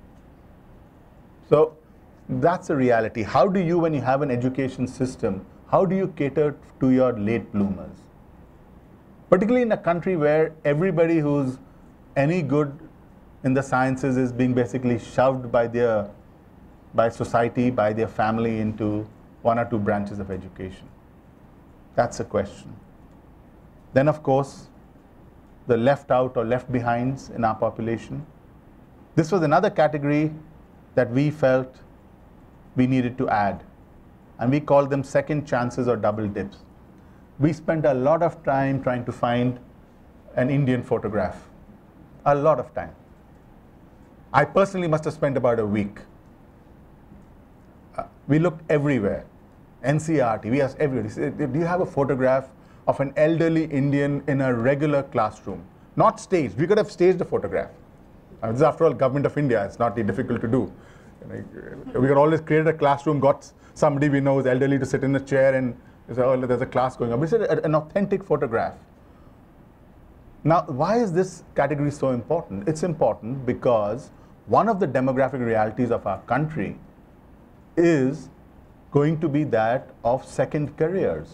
So that's a reality. How do you, when you have an education system, how do you cater to your late bloomers? Particularly in a country where everybody who's any good in the sciences is being basically shoved by their, by society, by their family into one or two branches of education. That's a question. Then of course, the left out or left behinds in our population. This was another category that we felt we needed to add. And we called them second chances or double dips. We spent a lot of time trying to find an Indian photograph. A lot of time. I personally must have spent about a week. Uh, we looked everywhere. N C R T, we asked everybody, said, do you have a photograph of an elderly Indian in a regular classroom? Not staged. We could have staged a photograph. Uh, this is after all government of India. It's not difficult to do. We could always create a classroom, got somebody we know is elderly to sit in a chair and say, oh, there's a class going on. We said an authentic photograph. Now, why is this category so important? It's important because one of the demographic realities of our country is going to be that of second careers.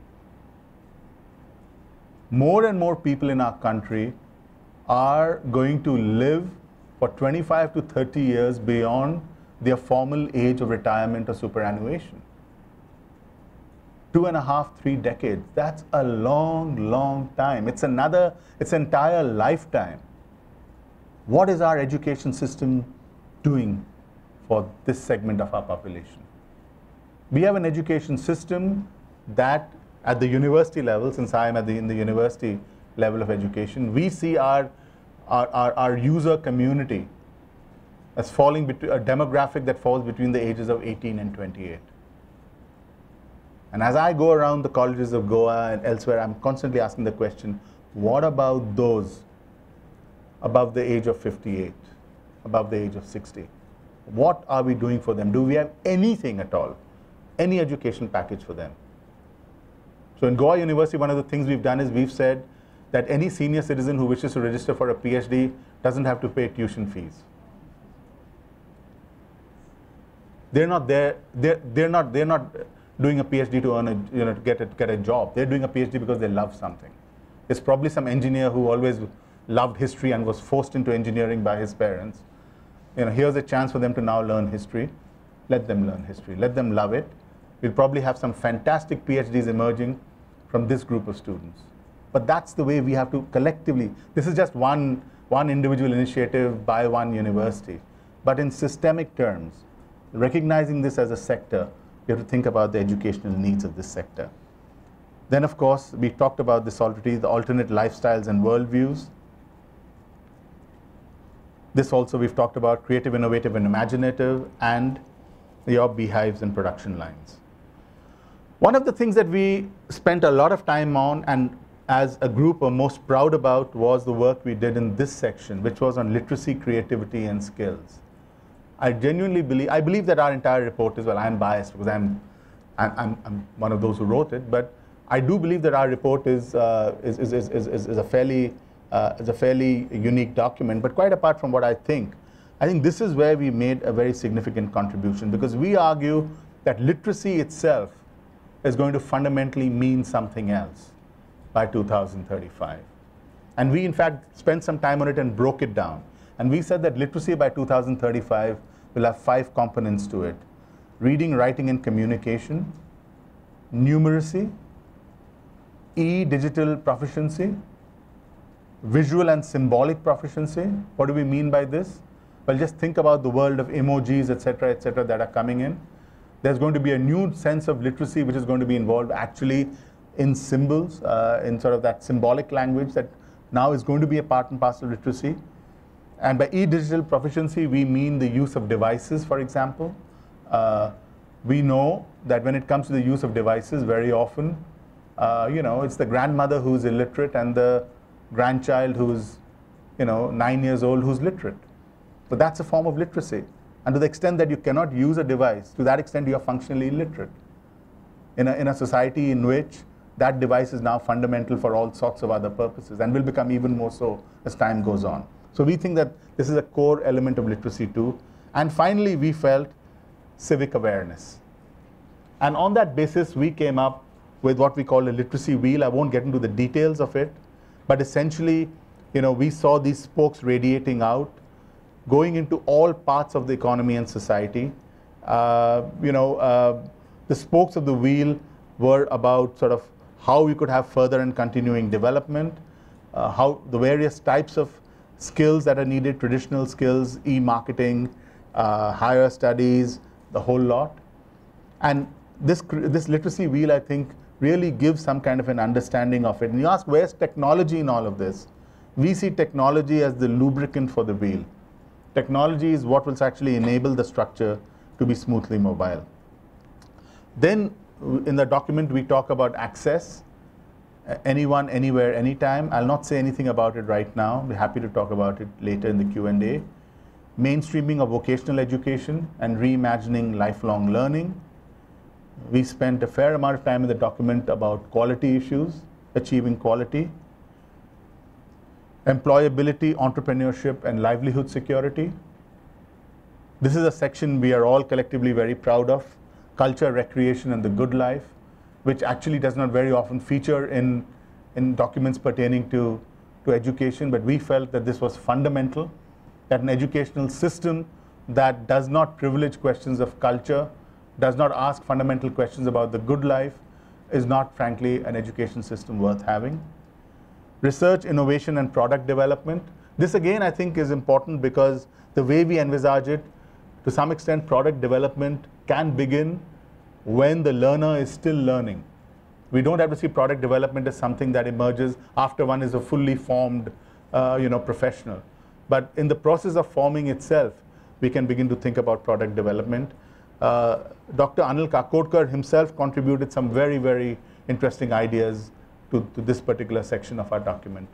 More and more people in our country are going to live for twenty-five to thirty years beyond their formal age of retirement or superannuation. Two and a half, three decades. That's a long, long time. It's another, it's an entire lifetime. What is our education system doing for this segment of our population? We have an education system that at the university level, since I am at the, in the university level of education, we see our, our, our, our user community as falling between a demographic that falls between the ages of eighteen and twenty-eight. And as I go around the colleges of Goa and elsewhere, I'm constantly asking the question, what about those above the age of fifty-eight, above the age of sixty? What are we doing for them? Do we have anything at all? Any education package for them? So in Goa University, one of the things we've done is we've said that any senior citizen who wishes to register for a PhD doesn't have to pay tuition fees. They're not there, they're, they're not, they're not doing a PhD to earn a, you know, to get a, get a job. They're doing a PhD because they love something. It's probably some engineer who always loved history and was forced into engineering by his parents. You know, here's a chance for them to now learn history. Let them learn history. Let them love it. We'll probably have some fantastic PhDs emerging from this group of students. But that's the way we have to collectively, this is just one, one individual initiative by one university. But in systemic terms, recognizing this as a sector, we have to think about the educational needs of this sector. Then, of course, we talked about this already, the alternate lifestyles and worldviews. This also we've talked about creative, innovative, and imaginative, and your beehives and production lines. One of the things that we spent a lot of time on and as a group are most proud about was the work we did in this section, which was on literacy, creativity, and skills. I genuinely believe, I believe that our entire report is, well, I'm biased because I'm, I'm, I'm one of those who wrote it, but I do believe that our report is, uh, is, is, is, is, is, a fairly, uh, is a fairly unique document. But quite apart from what I think, I think this is where we made a very significant contribution, because we argue that literacy itself is going to fundamentally mean something else by two thousand thirty-five. And we, in fact, spent some time on it and broke it down. And we said that literacy by two thousand thirty-five will have five components to it: reading, writing, and communication, numeracy, E, digital proficiency, visual and symbolic proficiency. What do we mean by this? Well, just think about the world of emojis, et cetera, et cetera, that are coming in. There's going to be a new sense of literacy which is going to be involved actually in symbols, uh, in sort of that symbolic language that now is going to be a part and parcel of literacy. And by e-digital proficiency, we mean the use of devices, for example. Uh, we know that when it comes to the use of devices, very often Uh, you know, it's the grandmother who's illiterate and the grandchild who's, you know, nine years old who's literate. So that's a form of literacy. And to the extent that you cannot use a device, to that extent you are functionally illiterate. In a, in a society in which that device is now fundamental for all sorts of other purposes and will become even more so as time goes on. So we think that this is a core element of literacy too. And finally, we felt civic awareness. And on that basis, we came up with what we call a literacy wheel. I won't get into the details of it, but essentially, you know, we saw these spokes radiating out, going into all parts of the economy and society. Uh, you know, uh, the spokes of the wheel were about sort of how we could have further and continuing development, uh, how the various types of skills that are needed, traditional skills, e-marketing, uh, higher studies, the whole lot. And this, this literacy wheel, I think, really gives some kind of an understanding of it. And you ask, where's technology in all of this? We see technology as the lubricant for the wheel. Technology is what will actually enable the structure to be smoothly mobile. Then in the document, we talk about access. Anyone, anywhere, anytime. I'll not say anything about it right now. We're happy to talk about it later in the Q and A. Mainstreaming of vocational education and reimagining lifelong learning. We spent a fair amount of time in the document about quality issues, achieving quality. Employability, entrepreneurship, and livelihood security. This is a section we are all collectively very proud of. Culture, recreation, and the good life, which actually does not very often feature in, in documents pertaining to, to education, but we felt that this was fundamental, that an educational system that does not privilege questions of culture, does not ask fundamental questions about the good life, is not, frankly, an education system worth having. Research, innovation, and product development. This, again, I think is important because the way we envisage it, to some extent, product development can begin when the learner is still learning. We don't have to see product development as something that emerges after one is a fully formed uh, you know, professional. But in the process of forming itself, we can begin to think about product development. Uh, Doctor Anil Kakodkar himself contributed some very, very interesting ideas to, to this particular section of our document.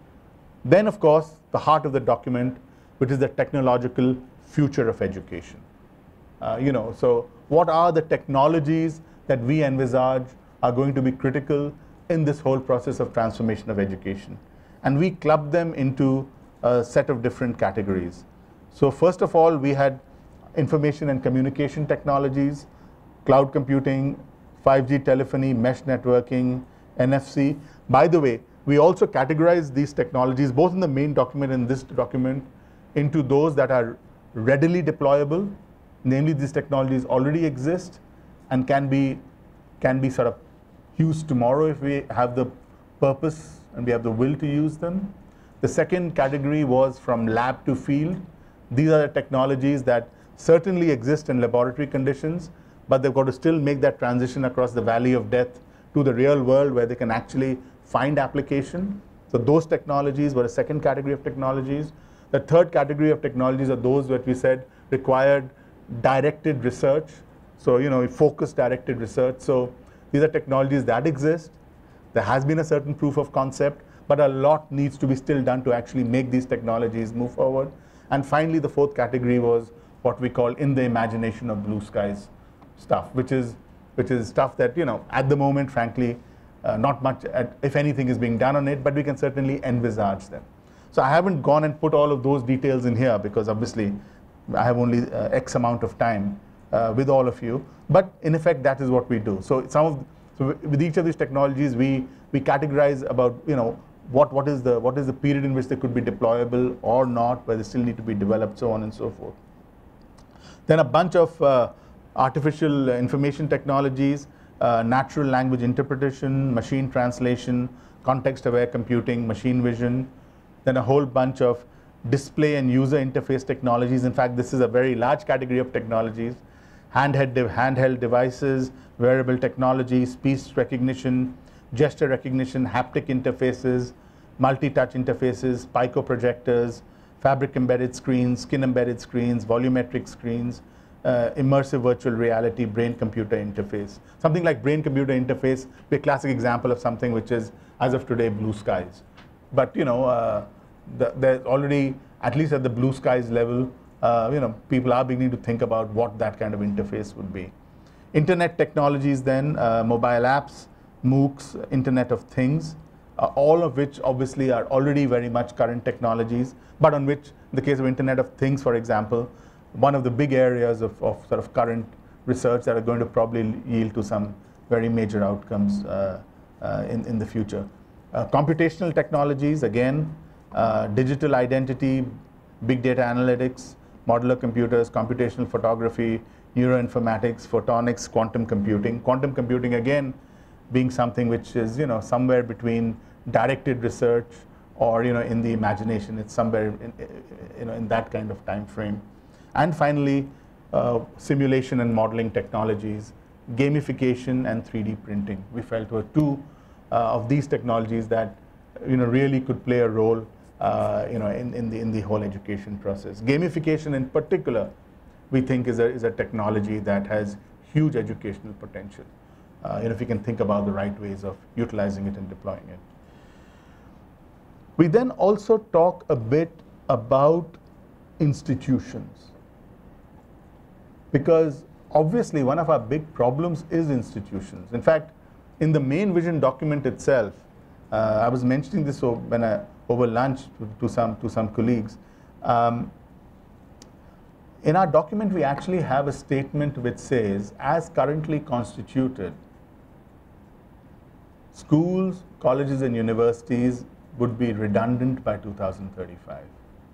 Then, of course, the heart of the document, which is the technological future of education. Uh, you know, so what are the technologies that we envisage are going to be critical in this whole process of transformation of education? And we clubbed them into a set of different categories. So first of all, we had information and communication technologies, cloud computing, five G telephony, mesh networking, N F C. By the way, we also categorize these technologies, both in the main document and this document, into those that are readily deployable. Namely, these technologies already exist and can be, can be sort of used tomorrow if we have the purpose and we have the will to use them. The second category was from lab to field. These are the technologies that certainly exist in laboratory conditions, but they've got to still make that transition across the valley of death to the real world where they can actually find application. So those technologies were a second category of technologies. The third category of technologies are those that we said required directed research. So, you know, focused directed research. So these are technologies that exist. There has been a certain proof of concept, but a lot needs to be still done to actually make these technologies move forward. And finally, the fourth category was what we call in the imagination of blue skies stuff, which is, which is stuff that, you know, at the moment, frankly, uh, not much, at, if anything, is being done on it, but we can certainly envisage them. So I haven't gone and put all of those details in here because obviously I have only uh, X amount of time uh, with all of you. But in effect, that is what we do. So some of, so with each of these technologies, we we categorize about, you know, what what is the what is the period in which they could be deployable or not, where they still need to be developed, so on and so forth. Then a bunch of uh, artificial information technologies, uh, natural language interpretation, machine translation, context-aware computing, machine vision. Then a whole bunch of display and user interface technologies. In fact, this is a very large category of technologies. Handheld, de handheld devices, wearable technology, speech recognition, gesture recognition, haptic interfaces, multi-touch interfaces, pico projectors, fabric embedded screens, skin embedded screens, volumetric screens, uh, immersive virtual reality, brain-computer interface. Something like brain-computer interface, be a classic example of something which is, as of today, blue skies. But you know, uh, the, there's already, at least at the blue skies level, uh, you know, people are beginning to think about what that kind of interface would be. Internet technologies then, uh, mobile apps, MOOCs, Internet of Things, uh, all of which obviously are already very much current technologies, but on which, in the case of Internet of Things, for example, one of the big areas of, of sort of current research that are going to probably yield to some very major outcomes uh, uh, in, in the future. Uh, computational technologies, again, uh, digital identity, big data analytics, modular computers, computational photography, neuroinformatics, photonics, quantum computing. Quantum computing, again, being something which is, you know, somewhere between directed research or, you know, in the imagination. It's somewhere in, you know, in that kind of time frame. And finally, uh, simulation and modeling technologies, gamification and three D printing. We felt were two uh, of these technologies that, you know, really could play a role, uh, you know, in, in the in the whole education process. Gamification, in particular, we think is a is a technology that has huge educational potential. Uh, you know, if you can think about the right ways of utilizing it and deploying it. We then also talk a bit about institutions, because obviously one of our big problems is institutions. In fact, in the main vision document itself, uh, I was mentioning this when I, over lunch to, to some to some colleagues. Um, in our document, we actually have a statement which says, as currently constituted, schools, colleges, and universities would be redundant by two thousand thirty-five.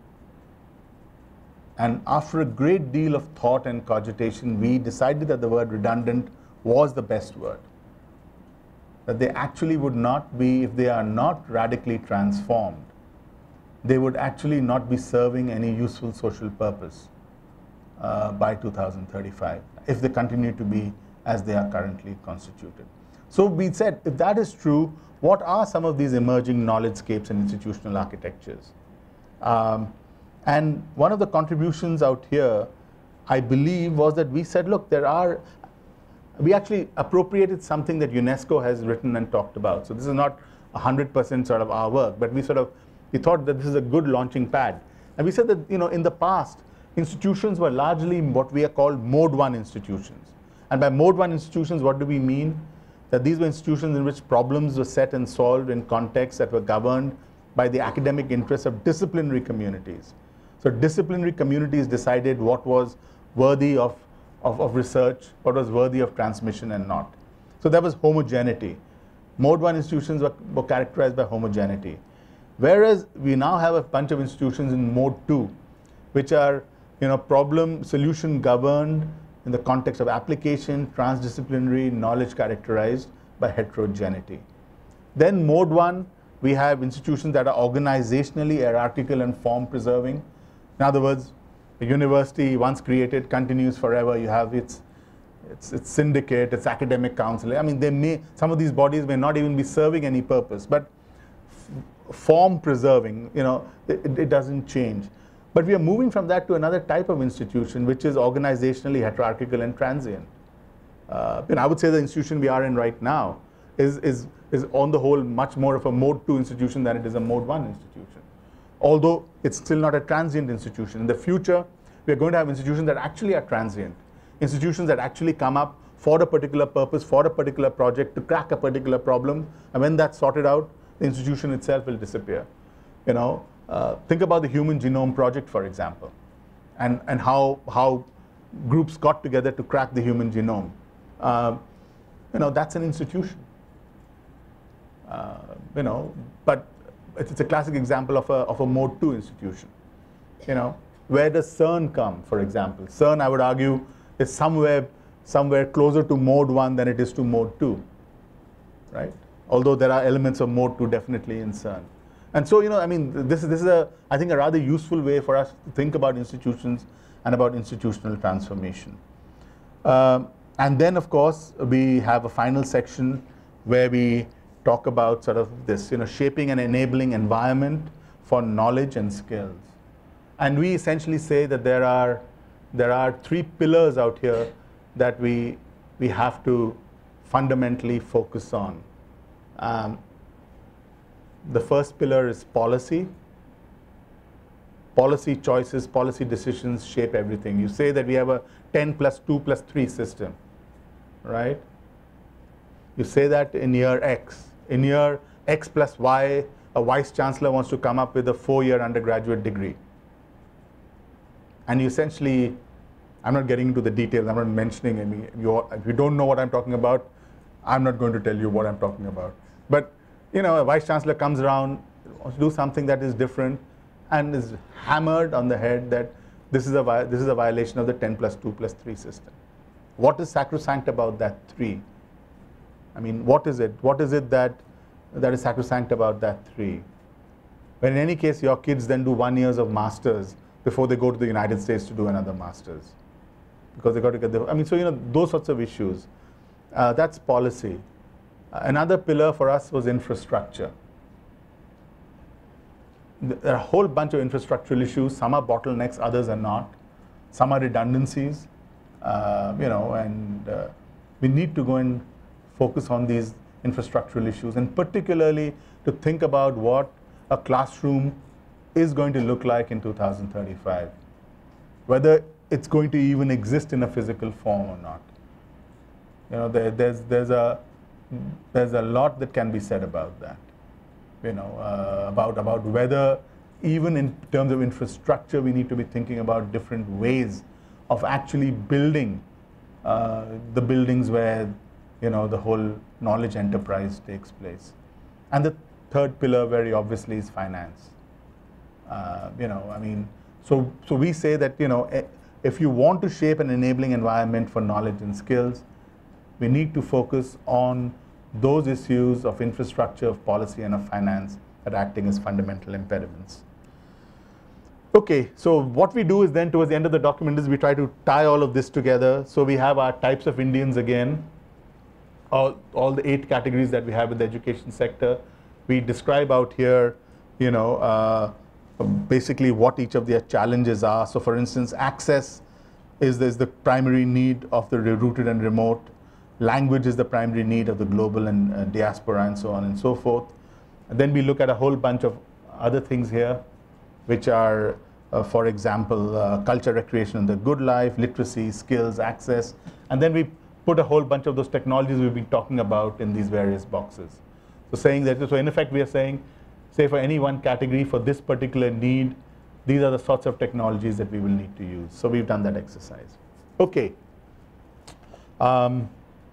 And after a great deal of thought and cogitation, we decided that the word redundant was the best word. That they actually would not be, if they are not radically transformed, they would actually not be serving any useful social purpose uh, by two thousand thirty-five, if they continue to be as they are currently constituted. So we said, if that is true, what are some of these emerging knowledge-scapes and institutional architectures? Um, and one of the contributions out here, I believe, was that we said, look, there are, we actually appropriated something that UNESCO has written and talked about. So this is not one hundred percent sort of our work, but we sort of, we thought that this is a good launching pad. And we said that, you know, in the past, institutions were largely what we are called mode one institutions. And by mode one institutions, what do we mean? That these were institutions in which problems were set and solved in contexts that were governed by the academic interests of disciplinary communities. So disciplinary communities decided what was worthy of, of, of research, what was worthy of transmission and not. So there was homogeneity. Mode one institutions were, were characterized by homogeneity. Whereas we now have a bunch of institutions in mode two, which are, you know, problem solution governed in the context of application, transdisciplinary, knowledge characterized by heterogeneity. Then mode one, we have institutions that are organizationally hierarchical and form preserving. In other words, the university, once created, continues forever. You have its, its, its syndicate, its academic council. I mean, they may, some of these bodies may not even be serving any purpose, but form preserving, you know, it, it doesn't change. But we are moving from that to another type of institution, which is organizationally hierarchical and transient. Uh, and I would say the institution we are in right now is, is, is on the whole much more of a mode two institution than it is a mode one institution. Although it's still not a transient institution. In the future, we are going to have institutions that actually are transient. Institutions that actually come up for a particular purpose, for a particular project, to crack a particular problem. And when that's sorted out, the institution itself will disappear. You know, uh, think about the Human Genome Project, for example, and, and how, how groups got together to crack the human genome. Uh, you know, that's an institution. Uh, you know, but it's a classic example of a, of a mode two institution. You know, where does CERN come, for example? CERN, I would argue, is somewhere, somewhere closer to mode one than it is to mode two, right? Although there are elements of mode two definitely in CERN. And so, you know, I mean, this, this is, a, I think, a rather useful way for us to think about institutions and about institutional transformation. Uh, and then, of course, we have a final section where we talk about sort of this, you know, shaping and enabling environment for knowledge and skills. And we essentially say that there are there are three pillars out here that we, we have to fundamentally focus on. Um, the first pillar is policy. Policy choices, policy decisions shape everything. You say that we have a ten plus two plus three system, right? You say that in year X. In year X plus Y, a vice-chancellor wants to come up with a four-year undergraduate degree. And you essentially, I'm not getting into the details, I'm not mentioning any, you, if you don't know what I'm talking about, I'm not going to tell you what I'm talking about. But, you know, a vice-chancellor comes around, wants to do something that is different, and is hammered on the head that this is a, this is a violation of the ten plus two plus three system. What is sacrosanct about that three? I mean, what is it? What is it that, that is sacrosanct about that three? When in any case, your kids then do one years of masters before they go to the United States to do another masters. Because they got to get the, I mean, so, you know, those sorts of issues. Uh, that's policy. Uh, another pillar for us was infrastructure. There are a whole bunch of infrastructural issues. Some are bottlenecks, others are not. Some are redundancies, uh, you know, and uh, we need to go and focus on these infrastructural issues, and particularly to think about what a classroom is going to look like in two thousand thirty-five, whether it's going to even exist in a physical form or not. You know, there, there's there's a there's a lot that can be said about that. You know, uh, about about whether even in terms of infrastructure, we need to be thinking about different ways of actually building uh, the buildings where, you know, the whole knowledge enterprise takes place. And the third pillar, very obviously, is finance. Uh, you know, I mean, so so we say that, you know, if you want to shape an enabling environment for knowledge and skills, we need to focus on those issues of infrastructure, of policy, and of finance that are acting as fundamental impediments. Okay, so what we do is then towards the end of the document is we try to tie all of this together. So we have our types of Indians again, all, all the eight categories that we have in the education sector. We describe out here, you know, uh, basically what each of their challenges are. So for instance, access is, is the primary need of the rooted and remote. Language is the primary need of the global and uh, diaspora, and so on and so forth. And then we look at a whole bunch of other things here, which are, uh, for example, uh, culture, recreation, and the good life, literacy, skills, access. And then we put a whole bunch of those technologies we've been talking about in these various boxes. So saying that, so in effect we are saying, say for any one category, for this particular need, these are the sorts of technologies that we will need to use. So we've done that exercise. Okay. Um,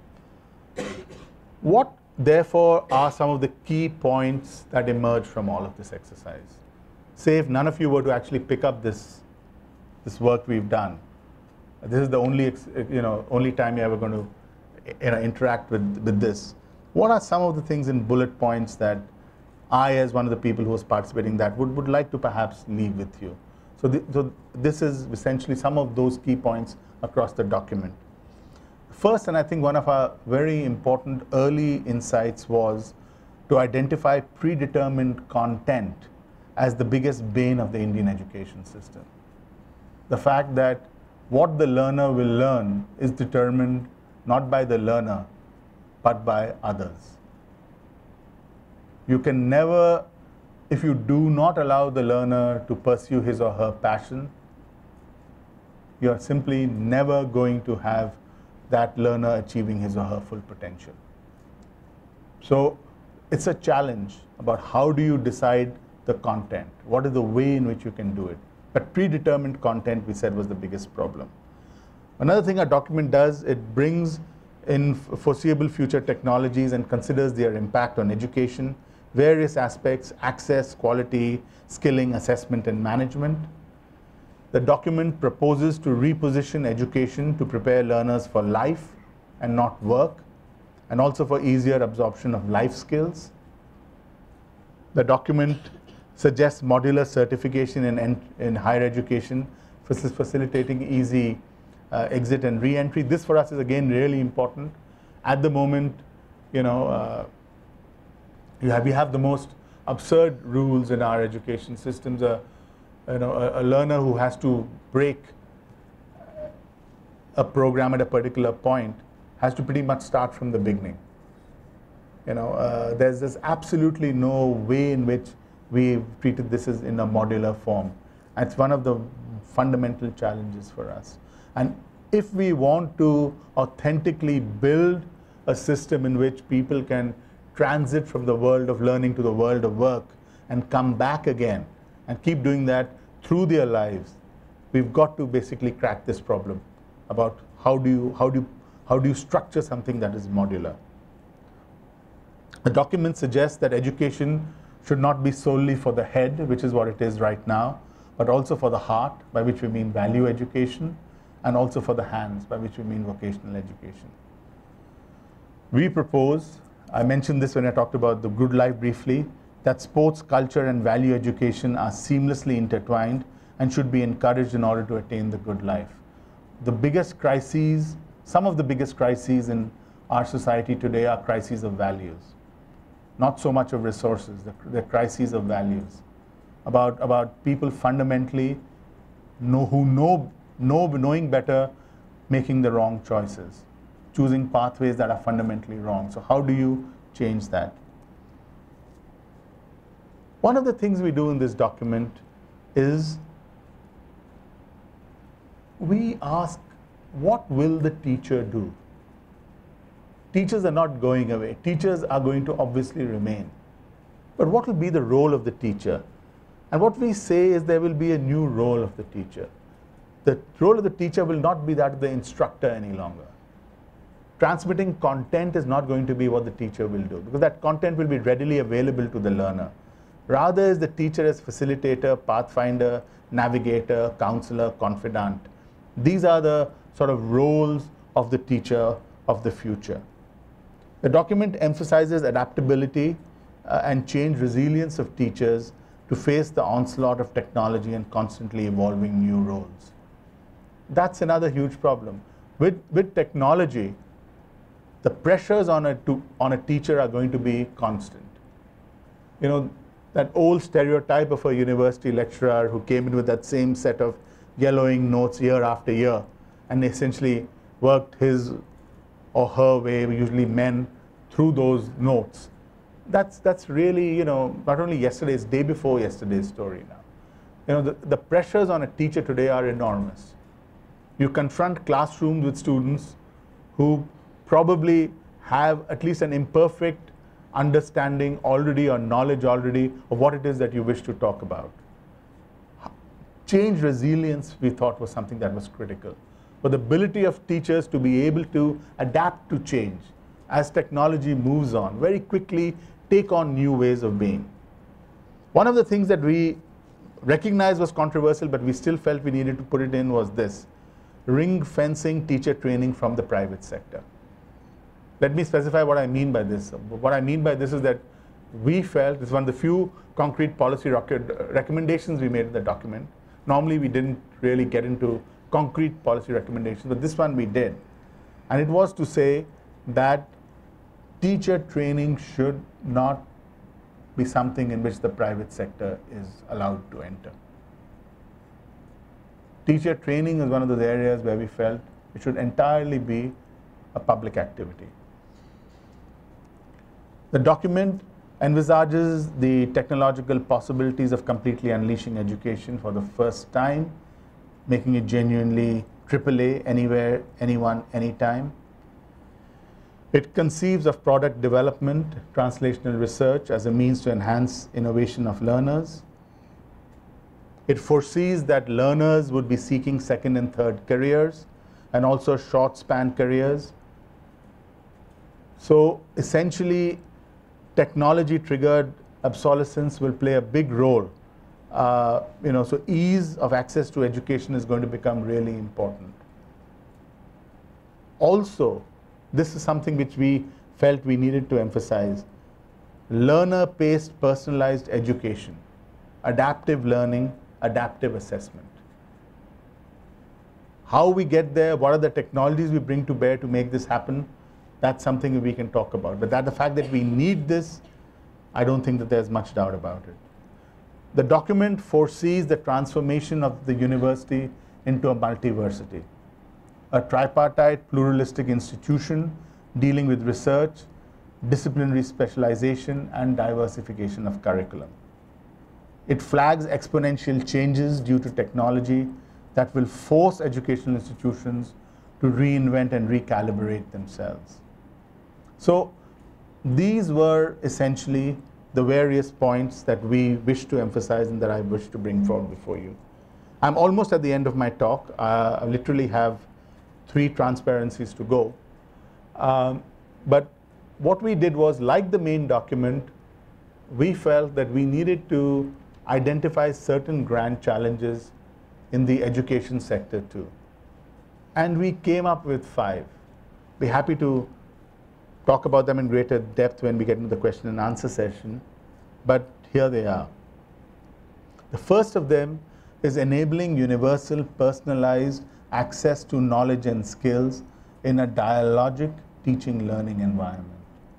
What, therefore, are some of the key points that emerge from all of this exercise? Say if none of you were to actually pick up this, this work we've done, this is the only, you know, only time you're ever going to, you know, interact with, with this. What are some of the things in bullet points that I, as one of the people who was participating in that, would, would like to perhaps leave with you? So, the, so this is essentially some of those key points across the document. First, and I think one of our very important early insights was to identify predetermined content as the biggest bane of the Indian education system. The fact that what the learner will learn is determined not by the learner, but by others. You can never, if you do not allow the learner to pursue his or her passion, you are simply never going to have that learner achieving his or her full potential. So it's a challenge about how do you decide the content? What is the way in which you can do it? But predetermined content, we said, was the biggest problem. Another thing our document does, it brings in foreseeable future technologies and considers their impact on education, various aspects, access, quality, skilling, assessment, and management. The document proposes to reposition education to prepare learners for life and not work, and also for easier absorption of life skills. The document suggests modular certification in, in higher education, facilitating easy uh, exit and re-entry. This for us is again really important. At the moment, you know, uh, you have, we have the most absurd rules in our education systems. Uh, You know, a, a learner who has to break a program at a particular point has to pretty much start from the beginning. You know, uh, there's there's absolutely no way in which we've treated this as in a modular form. It's one of the fundamental challenges for us. And if we want to authentically build a system in which people can transit from the world of learning to the world of work and come back again and keep doing that through their lives, we've got to basically crack this problem about how do you, how do you, how do you structure something that is modular. The document suggests that education should not be solely for the head, which is what it is right now, but also for the heart, by which we mean value education, and also for the hands, by which we mean vocational education. We propose, I mentioned this when I talked about the good life briefly, that sports, culture, and value education are seamlessly intertwined and should be encouraged in order to attain the good life. The biggest crises, some of the biggest crises in our society today are crises of values. Not so much of resources, the, the crises of values. About, about people fundamentally know, who know, know, knowing better, making the wrong choices, choosing pathways that are fundamentally wrong. So how do you change that? One of the things we do in this document is we ask, what will the teacher do? Teachers are not going away. Teachers are going to obviously remain. But what will be the role of the teacher? And what we say is there will be a new role of the teacher. The role of the teacher will not be that of the instructor any longer. Transmitting content is not going to be what the teacher will do, because that content will be readily available to the learner. Rather is the teacher as facilitator, pathfinder, navigator, counselor, confidant. These are the sort of roles of the teacher of the future. The document emphasizes adaptability uh, and change resilience of teachers to face the onslaught of technology and constantly evolving new roles. That's another huge problem. With, with technology, the pressures on a, to, on a teacher are going to be constant. You know, that old stereotype of a university lecturer who came in with that same set of yellowing notes year after year and essentially worked his or her way, usually men, through those notes. That's, that's really, you know, not only yesterday's, day before yesterday's story now. You know, the, the pressures on a teacher today are enormous. You confront classrooms with students who probably have at least an imperfect understanding already or knowledge already of what it is that you wish to talk about. Change resilience, we thought, was something that was critical. But the ability of teachers to be able to adapt to change as technology moves on, very quickly take on new ways of being. One of the things that we recognized was controversial, but we still felt we needed to put it in, was this: ring fencing teacher training from the private sector. Let me specify what I mean by this. What I mean by this is that we felt, this is one of the few concrete policy recommendations we made in the document. Normally we didn't really get into concrete policy recommendations, but this one we did. And it was to say that teacher training should not be something in which the private sector is allowed to enter. Teacher training is one of those areas where we felt it should entirely be a public activity. The document envisages the technological possibilities of completely unleashing education for the first time, making it genuinely triple A, anywhere, anyone, anytime. It conceives of product development, translational research as a means to enhance innovation of learners. It foresees that learners would be seeking second and third careers and also short span careers. So essentially, technology triggered obsolescence will play a big role. Uh, you know, so ease of access to education is going to become really important. Also, this is something which we felt we needed to emphasize: learner-paced personalized education, adaptive learning, adaptive assessment. How we get there, what are the technologies we bring to bear to make this happen, that's something we can talk about. But that the fact that we need this, I don't think that there's much doubt about it. The document foresees the transformation of the university into a multiversity. a tripartite pluralistic institution dealing with research, disciplinary specialization, and diversification of curriculum. It flags exponential changes due to technology that will force educational institutions to reinvent and recalibrate themselves. So these were essentially the various points that we wish to emphasize and that I wish to bring forward before you. I'm almost at the end of my talk. Uh, I literally have three transparencies to go. Um, but what we did was, like the main document, we felt that we needed to identify certain grand challenges in the education sector too. And we came up with five. Be happy to talk about them in greater depth when we get into the question and answer session, but here they are. The first of them is enabling universal, personalized access to knowledge and skills in a dialogic teaching learning environment.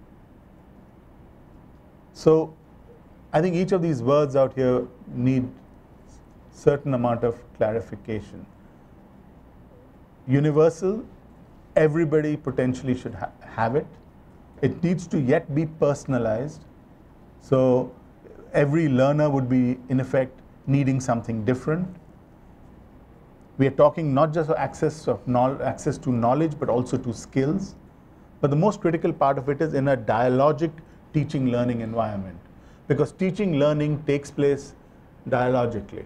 So I think each of these words out here need certain amount of clarification. Universal, everybody potentially should ha have it. It needs to yet be personalized. So every learner would be, in effect, needing something different. We are talking not just of access, of access to knowledge, but also to skills. But the most critical part of it is in a dialogic teaching learning environment, because teaching learning takes place dialogically.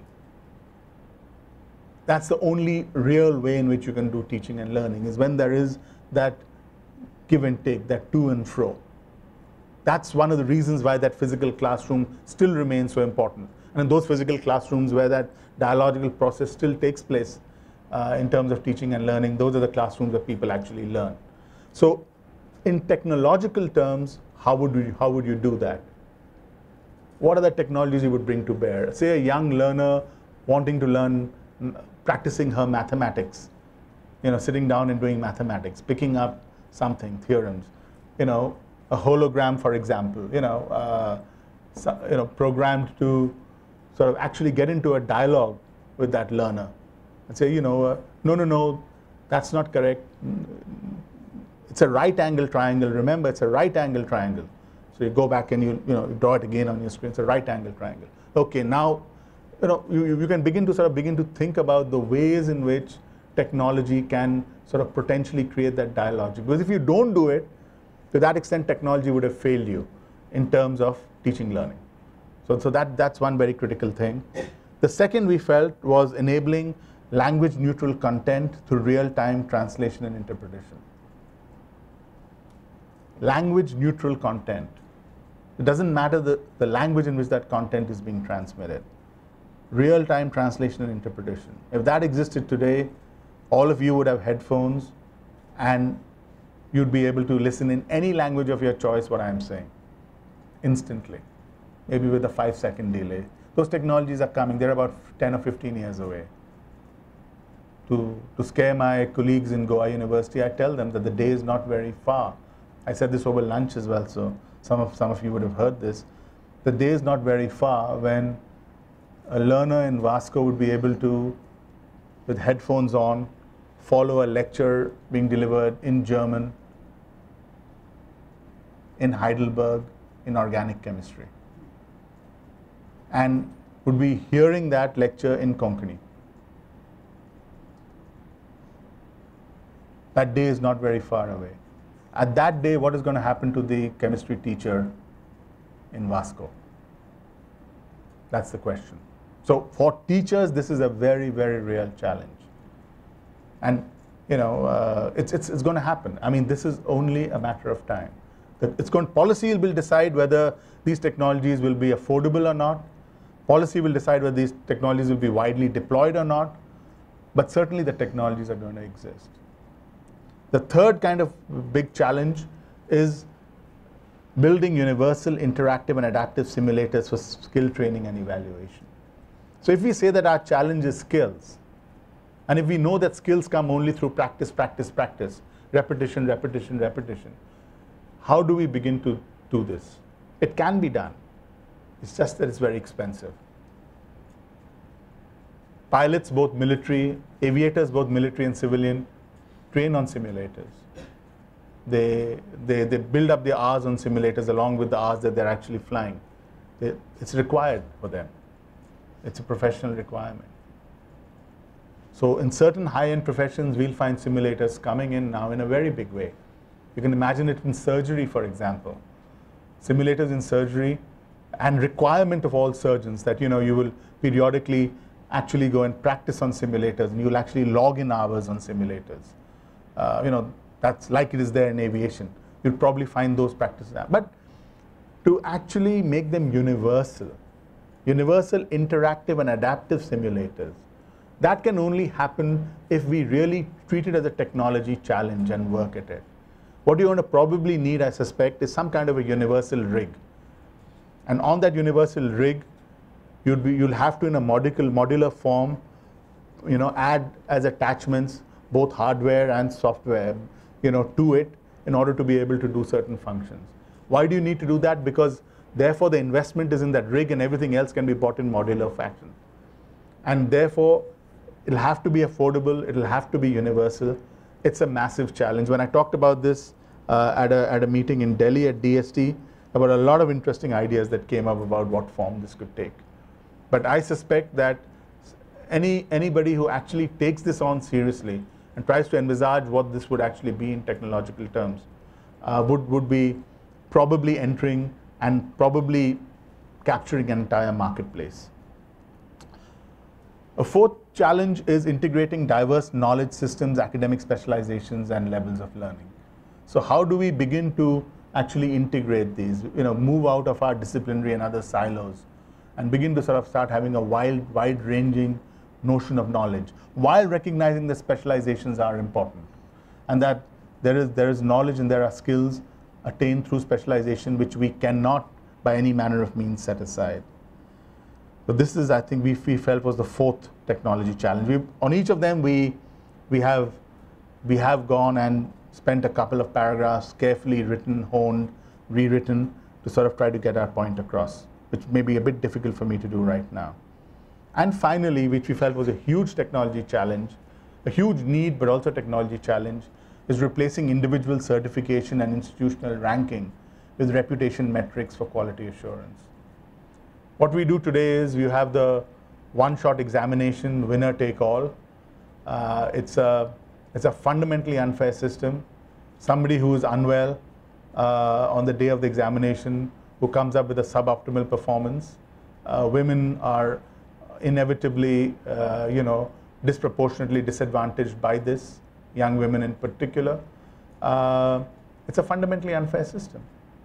That's the only real way in which you can do teaching and learning, is when there is that give and take, that to and fro. That's one of the reasons why that physical classroom still remains so important. And in those physical classrooms where that dialogical process still takes place uh, in terms of teaching and learning, those are the classrooms where people actually learn. So in technological terms, how would you, how would you do that? What are the technologies you would bring to bear? Say a young learner wanting to learn, practicing her mathematics, you know, sitting down and doing mathematics, picking up something, theorems, you know, a hologram, for example, you know, uh, so, you know, programmed to sort of actually get into a dialogue with that learner and say, you know, uh, no, no, no, that's not correct. It's a right angle triangle. Remember, it's a right angle triangle. So you go back and you, you know, draw it again on your screen. It's a right angle triangle. Okay, now, you know, you, you can begin to sort of begin to think about the ways in which technology can sort of potentially create that dialogue. Because if you don't do it, to that extent, technology would have failed you in terms of teaching learning. So, so that, that's one very critical thing. The second we felt was enabling language neutral content through real-time translation and interpretation. Language neutral content. It doesn't matter the, the language in which that content is being transmitted. Real-time translation and interpretation. If that existed today, all of you would have headphones and you'd be able to listen in any language of your choice what I'm saying instantly, maybe with a five second delay. Those technologies are coming. They're about ten or fifteen years away. To, to scare my colleagues in Goa University, I tell them that the day is not very far. I said this over lunch as well, so some of, some of you would have heard this. The day is not very far when a learner in Vasco would be able to, with headphones on, follow a lecture being delivered in German, in Heidelberg, in organic chemistry, and would be hearing that lecture in Konkani. That day is not very far away. At that day, what is going to happen to the chemistry teacher in Vasco? That's the question. So for teachers, this is a very, very real challenge. And you know, uh, it's, it's, it's going to happen. I mean, this is only a matter of time. It's going, policy will decide whether these technologies will be affordable or not. Policy will decide whether these technologies will be widely deployed or not. But certainly the technologies are going to exist. The third kind of big challenge is building universal, interactive, and adaptive simulators for skill training and evaluation. So if we say that our challenge is skills, and if we know that skills come only through practice, practice, practice, repetition, repetition, repetition, how do we begin to do this? It can be done. It's just that it's very expensive. Pilots, both military, aviators, both military and civilian, train on simulators. They, they, they build up their hours on simulators along with the hours that they're actually flying. They, it's required for them. It's a professional requirement. So in certain high-end professions, we'll find simulators coming in now in a very big way. You can imagine it in surgery, for example. Simulators in surgery, and requirement of all surgeons that you know you will periodically actually go and practice on simulators, and you'll actually log in hours on simulators. Uh, you know, that's like it is there in aviation. You'll probably find those practices. But to actually make them universal, universal interactive and adaptive simulators, that can only happen if we really treat it as a technology challenge and work at it. What you're going to probably need, I suspect, is some kind of a universal rig. And on that universal rig, you'll, be, you'll have to, in a modular, modular form, you know, add as attachments both hardware and software, you know, to it in order to be able to do certain functions. Why do you need to do that? Because therefore the investment is in that rig and everything else can be bought in modular fashion. And therefore, it'll have to be affordable, it'll have to be universal. It's a massive challenge. When I talked about this uh, at, a, at a meeting in Delhi at D S T, about a lot of interesting ideas that came up about what form this could take. But I suspect that any, anybody who actually takes this on seriously and tries to envisage what this would actually be in technological terms uh, would, would be probably entering and probably capturing an entire marketplace. A fourth challenge is integrating diverse knowledge systems, academic specializations, and levels of learning. So how do we begin to actually integrate these, you know, move out of our disciplinary and other silos and begin to sort of start having a wide, wide-ranging notion of knowledge while recognizing that specializations are important and that there is, there is knowledge and there are skills attained through specialization which we cannot by any manner of means set aside. So this is, I think, we, we felt was the fourth technology challenge. We, on each of them, we, we, have, we have gone and spent a couple of paragraphs, carefully written, honed, rewritten, to sort of try to get our point across, which may be a bit difficult for me to do right now. And finally, which we felt was a huge technology challenge, a huge need, but also technology challenge, is replacing individual certification and institutional ranking with reputation metrics for quality assurance. What we do today is we have the one-shot examination, winner take all. Uh, it's, a, it's a fundamentally unfair system. Somebody who is unwell uh, on the day of the examination, who comes up with a suboptimal performance, uh, women are inevitably, uh, you know, disproportionately disadvantaged by this, young women in particular. Uh, it's a fundamentally unfair system.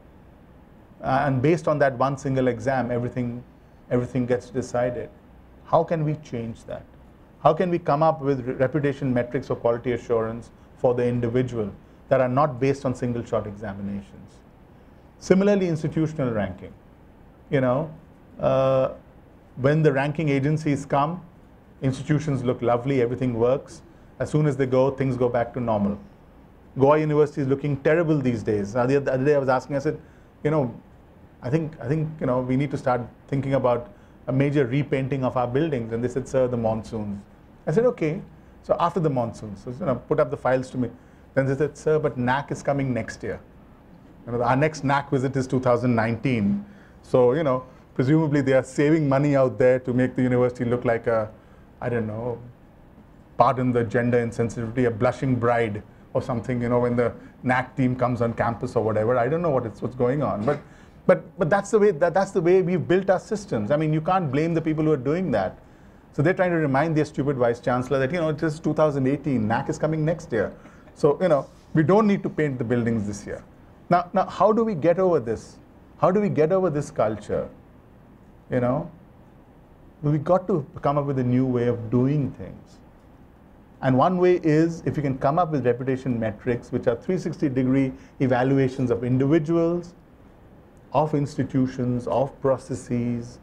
Uh, and based on that one single exam, everything, everything gets decided. How can we change that? How can we come up with reputation metrics for quality assurance for the individual that are not based on single-shot examinations? Similarly, institutional ranking. You know, uh, when the ranking agencies come, institutions look lovely, everything works. As soon as they go, things go back to normal. Goa University is looking terrible these days. Uh, the other day I was asking, I said, you know, I think, I think you know, we need to start thinking about a major repainting of our buildings. And they said, sir, the monsoons. I said, okay. So after the monsoons, so, you know, put up the files to me. Then they said, sir, but N A C is coming next year. You know, our next N A C visit is two thousand nineteen. So, you know, presumably they are saving money out there to make the university look like a, I don't know, pardon the gender insensitivity, a blushing bride or something, you know, when the N A C team comes on campus or whatever. I don't know what it's, what's going on. But, but, but that's, the way, that, that's the way we've built our systems. I mean, you can't blame the people who are doing that. So they're trying to remind their stupid Vice-Chancellor that, you know, it is two thousand eighteen, N A C is coming next year. So, you know, we don't need to paint the buildings this year. Now, now how do we get over this? How do we get over this culture? You know, we've got to come up with a new way of doing things. And one way is if you can come up with reputation metrics, which are three sixty degree evaluations of individuals, of institutions, of processes,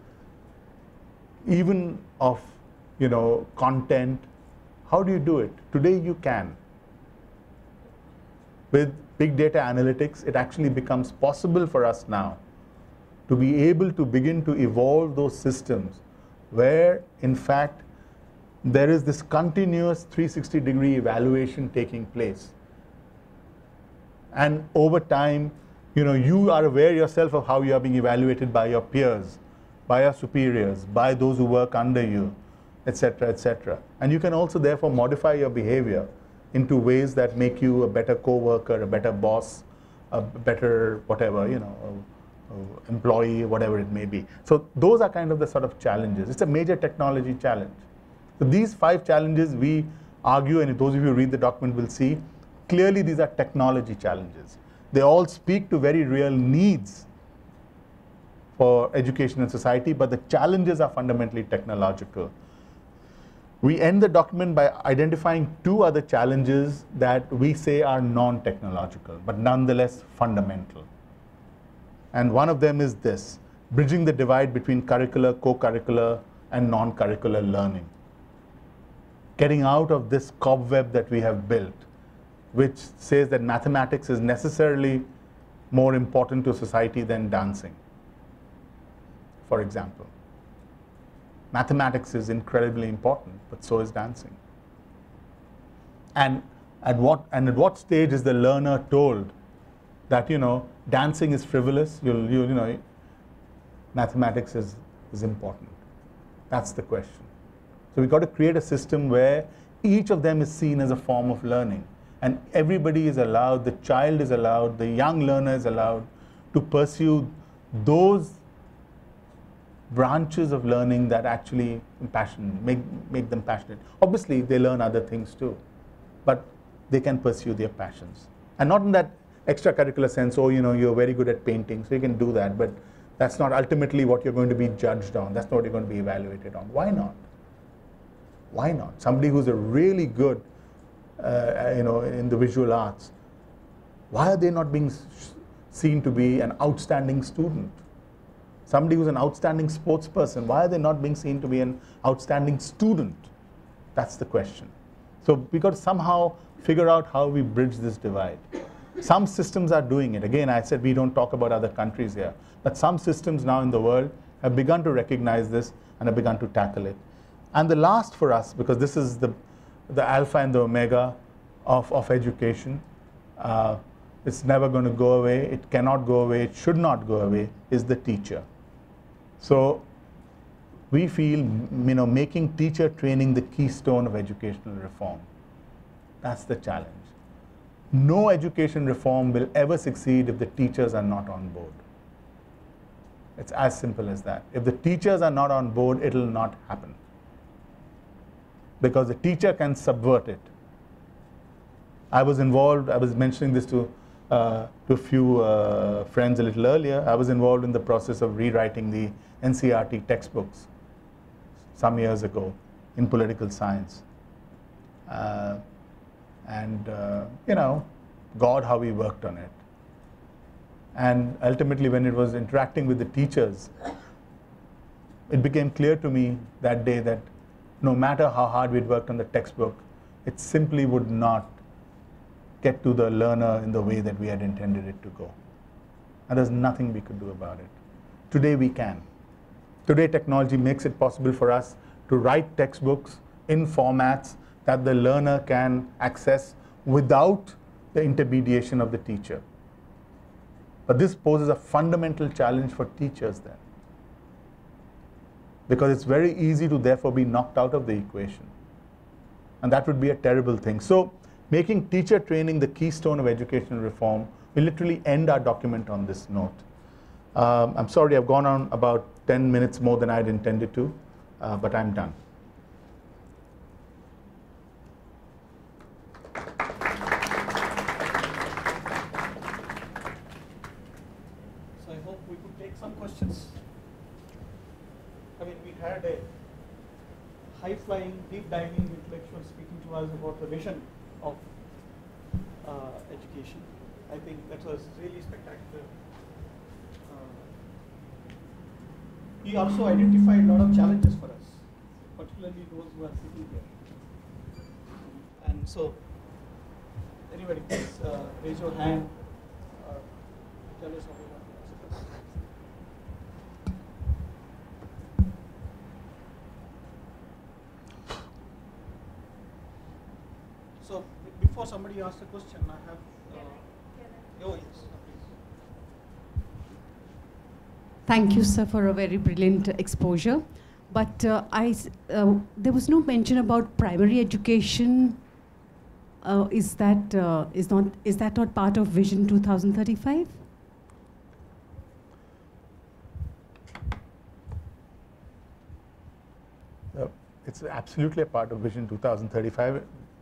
even of, you know, content. How do you do it? Today you can. With big data analytics, it actually becomes possible for us now to be able to begin to evolve those systems where, in fact, there is this continuous three sixty degree evaluation taking place. And over time, you know, you are aware yourself of how you are being evaluated by your peers, by your superiors, by those who work under you, et cetera, et cetera. And you can also therefore modify your behavior into ways that make you a better co-worker, a better boss, a better whatever, you know, a, a employee, whatever it may be. So those are kind of the sort of challenges. It's a major technology challenge. So these five challenges we argue, and if those of you who read the document will see, clearly these are technology challenges. They all speak to very real needs for education and society, but the challenges are fundamentally technological. We end the document by identifying two other challenges that we say are non-technological, but nonetheless fundamental. And one of them is this: bridging the divide between curricular, co-curricular, and non-curricular learning. Getting out of this cobweb that we have built, which says that mathematics is necessarily more important to society than dancing, for example. Mathematics is incredibly important, but so is dancing. And at what, and at what stage is the learner told that, you know, dancing is frivolous, you'll, you, you know, mathematics is, is important? That's the question. So we've got to create a system where each of them is seen as a form of learning. And everybody is allowed, the child is allowed, the young learner is allowed to pursue those branches of learning that actually passion, make, make them passionate. Obviously, they learn other things too, but they can pursue their passions. And not in that extracurricular sense, oh, you know, you're very good at painting, so you can do that, but that's not ultimately what you're going to be judged on. That's not what you're going to be evaluated on. Why not? Why not? Somebody who's a really good, uh, you know, in the visual arts, why are they not being seen to be an outstanding student? Somebody who's an outstanding sports person, why are they not being seen to be an outstanding student? That's the question. So we've got to somehow figure out how we bridge this divide. Some systems are doing it. Again, I said we don't talk about other countries here, but some systems now in the world have begun to recognize this and have begun to tackle it. And the last for us, because this is the, the alpha and the omega of, of education, uh, it's never going to go away, it cannot go away, it should not go away, is the teacher. So we feel, you know, making teacher training the keystone of educational reform. That's the challenge. No education reform will ever succeed if the teachers are not on board. It's as simple as that. If the teachers are not on board, it will not happen. Because the teacher can subvert it. I was involved, I was mentioning this to, uh, to a few uh, friends a little earlier. I was involved in the process of rewriting the N C E R T textbooks some years ago in political science. Uh, and, uh, you know, God, how we worked on it. And ultimately, when it was interacting with the teachers, it became clear to me that day that no matter how hard we'd worked on the textbook, it simply would not get to the learner in the way that we had intended it to go. And there's nothing we could do about it. Today we can. Today technology makes it possible for us to write textbooks in formats that the learner can access without the intermediation of the teacher. But this poses a fundamental challenge for teachers then, because it's very easy to therefore be knocked out of the equation. And that would be a terrible thing. So making teacher training the keystone of educational reform, we literally end our document on this note. Um, I'm sorry I've gone on about ten minutes more than I'd intended to, uh, but I'm done. So I hope we could take some questions. I mean, we had a high-flying, deep-diving intellectual speaking to us about the vision of uh, education. I think that was really spectacular. Uh, he also identified a lot of challenges for us, particularly those who are sitting here. And so, anybody please uh, raise your hand or tell us how you want to answer this. So before somebody asks a question, I have. Uh, oh yes, please. Thank you, sir, for a very brilliant exposure. But uh, I, uh, there was no mention about primary education. Uh, is that uh, is not is that not part of Vision twenty thirty-five? Uh, it's absolutely a part of Vision twenty thirty-five.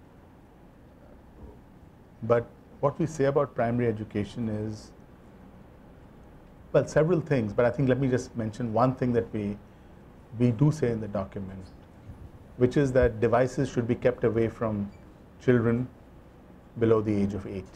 But what we say about primary education is, well, several things. But I think let me just mention one thing that we we do say in the document, which is that devices should be kept away from children below the age of eight.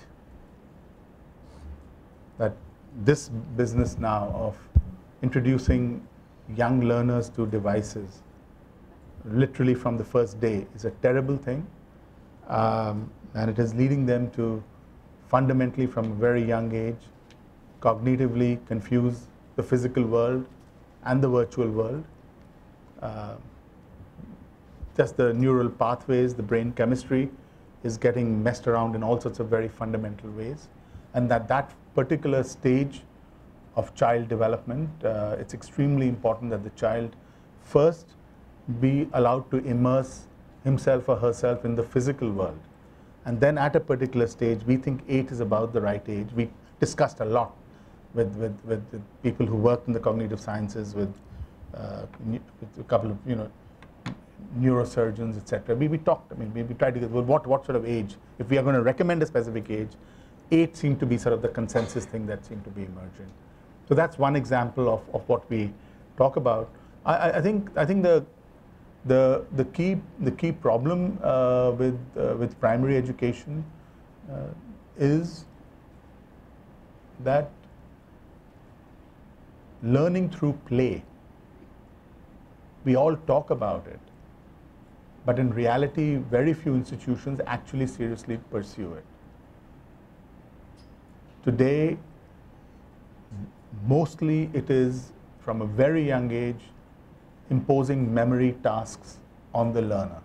That this business now of introducing young learners to devices literally from the first day is a terrible thing, um, and it is leading them to fundamentally from a very young age cognitively confuse the physical world and the virtual world. Uh, just the neural pathways, the brain chemistry is getting messed around in all sorts of very fundamental ways, and that that particular stage of child development, uh, it's extremely important that the child first be allowed to immerse himself or herself in the physical world. And then at a particular stage, we think eight is about the right age. We discussed a lot with, with, with, with people who worked in the cognitive sciences, with, uh, with a couple of, you know, neurosurgeons, et cetera. We, we talked, I mean, we, we tried to get, well, what, what sort of age? If we are going to recommend a specific age, eight seemed to be sort of the consensus thing that seemed to be emerging. So that's one example of, of what we talk about. I, I think, I think the, the, the, key, the key problem uh, with, uh, with primary education uh, is that learning through play, we all talk about it, but in reality, very few institutions actually seriously pursue it. Today, mostly it is from a very young age imposing memory tasks on the learner.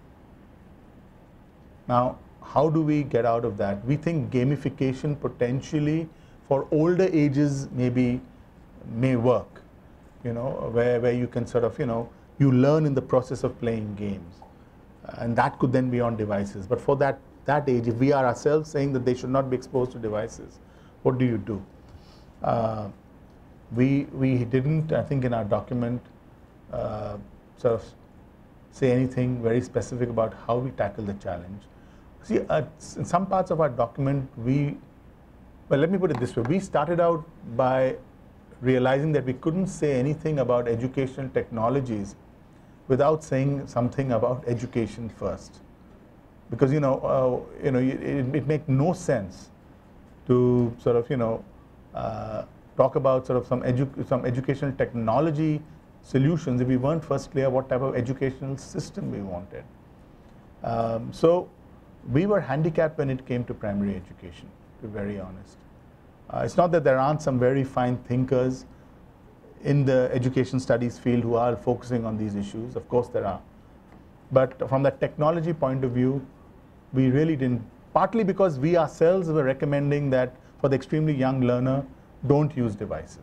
Now, how do we get out of that? We think gamification potentially for older ages maybe may work, you know, where, where you can sort of, you know, you learn in the process of playing games. And that could then be on devices. But for that, that age, if we are ourselves saying that they should not be exposed to devices, what do you do? Uh, we, we didn't, I think in our document, uh, sort of say anything very specific about how we tackle the challenge. See, uh, in some parts of our document, we, well, let me put it this way. We started out by realizing that we couldn't say anything about educational technologies without saying something about education first. Because, you know, uh, you know, it, it makes no sense to sort of, you know, uh, talk about sort of some, edu some educational technology solutions if we weren't first clear what type of educational system we wanted. Um, so we were handicapped when it came to primary education, to be very honest. Uh, it's not that there aren't some very fine thinkers in the education studies field who are focusing on these issues. Of course there are. But from the technology point of view, we really didn't, partly because we ourselves were recommending that for the extremely young learner, don't use devices.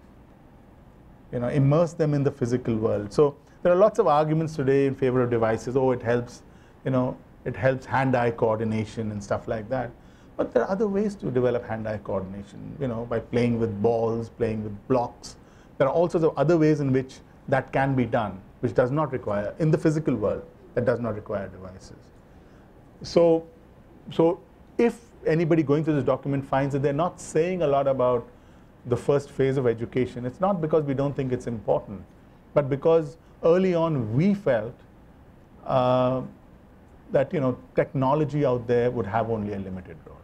You know, immerse them in the physical world. So there are lots of arguments today in favor of devices. Oh, it helps, you know, it helps hand-eye coordination and stuff like that. But there are other ways to develop hand-eye coordination, you know, by playing with balls, playing with blocks. There are all sorts of other ways in which that can be done, which does not require, in the physical world, that does not require devices. So, so if anybody going through this document finds that they're not saying a lot about the first phase of education, it's not because we don't think it's important, but because early on we felt uh, that, you know, technology out there would have only a limited role.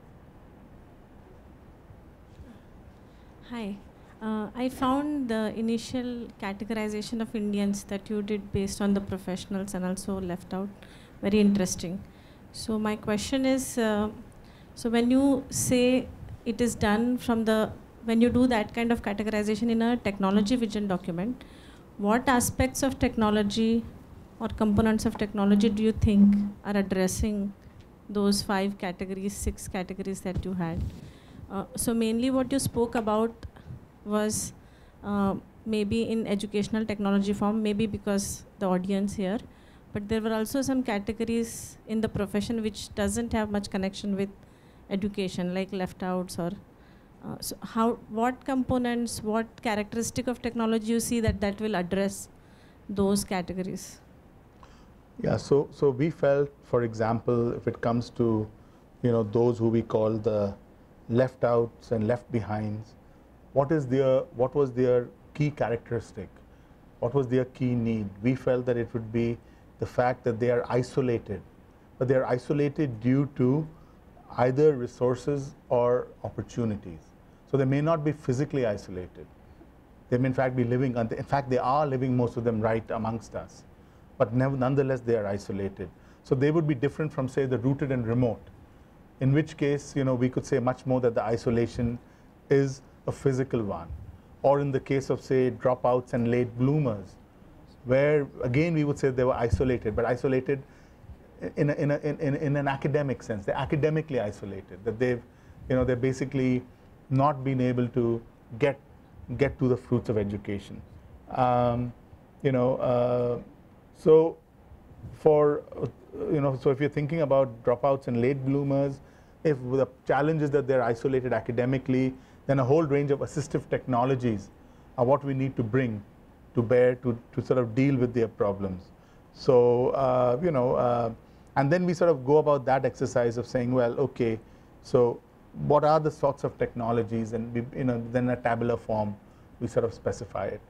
Hi. Uh, I found the initial categorization of Indians that you did based on the professionals and also left out very interesting. So my question is, uh, so when you say it is done from the, when you do that kind of categorization in a technology vision document, what aspects of technology or components of technology do you think are addressing those five categories, six categories that you had. Uh, so mainly what you spoke about was uh, maybe in educational technology form, maybe because the audience here, but there were also some categories in the profession which doesn't have much connection with education, like left outs or, uh, so how, what components, what characteristic of technology you see that that will address those categories? Yeah, so, so we felt, for example, if it comes to, you know, those who we call the left outs and left behinds, what is their, what was their key characteristic? What was their key need? We felt that it would be the fact that they are isolated, but they are isolated due to either resources or opportunities. So they may not be physically isolated. They may in fact be living, in fact they are living, most of them, right amongst us. But nonetheless they are isolated. So they would be different from, say, the rooted and remote, in which case, you know, we could say much more that the isolation is a physical one. Or in the case of, say, dropouts and late bloomers, where again we would say they were isolated, but isolated in, a, in, a, in, in an academic sense. They're academically isolated, that they've, you know, they're basically not been able to get, get to the fruits of education. Um, you know, uh, so for, you know, so if you're thinking about dropouts and late bloomers, if the challenge is that they're isolated academically, then a whole range of assistive technologies are what we need to bring to bear to, to sort of deal with their problems. So, uh, you know, uh, and then we sort of go about that exercise of saying, well, okay, so what are the sorts of technologies, and we, you know, then in a tabular form, we sort of specify it.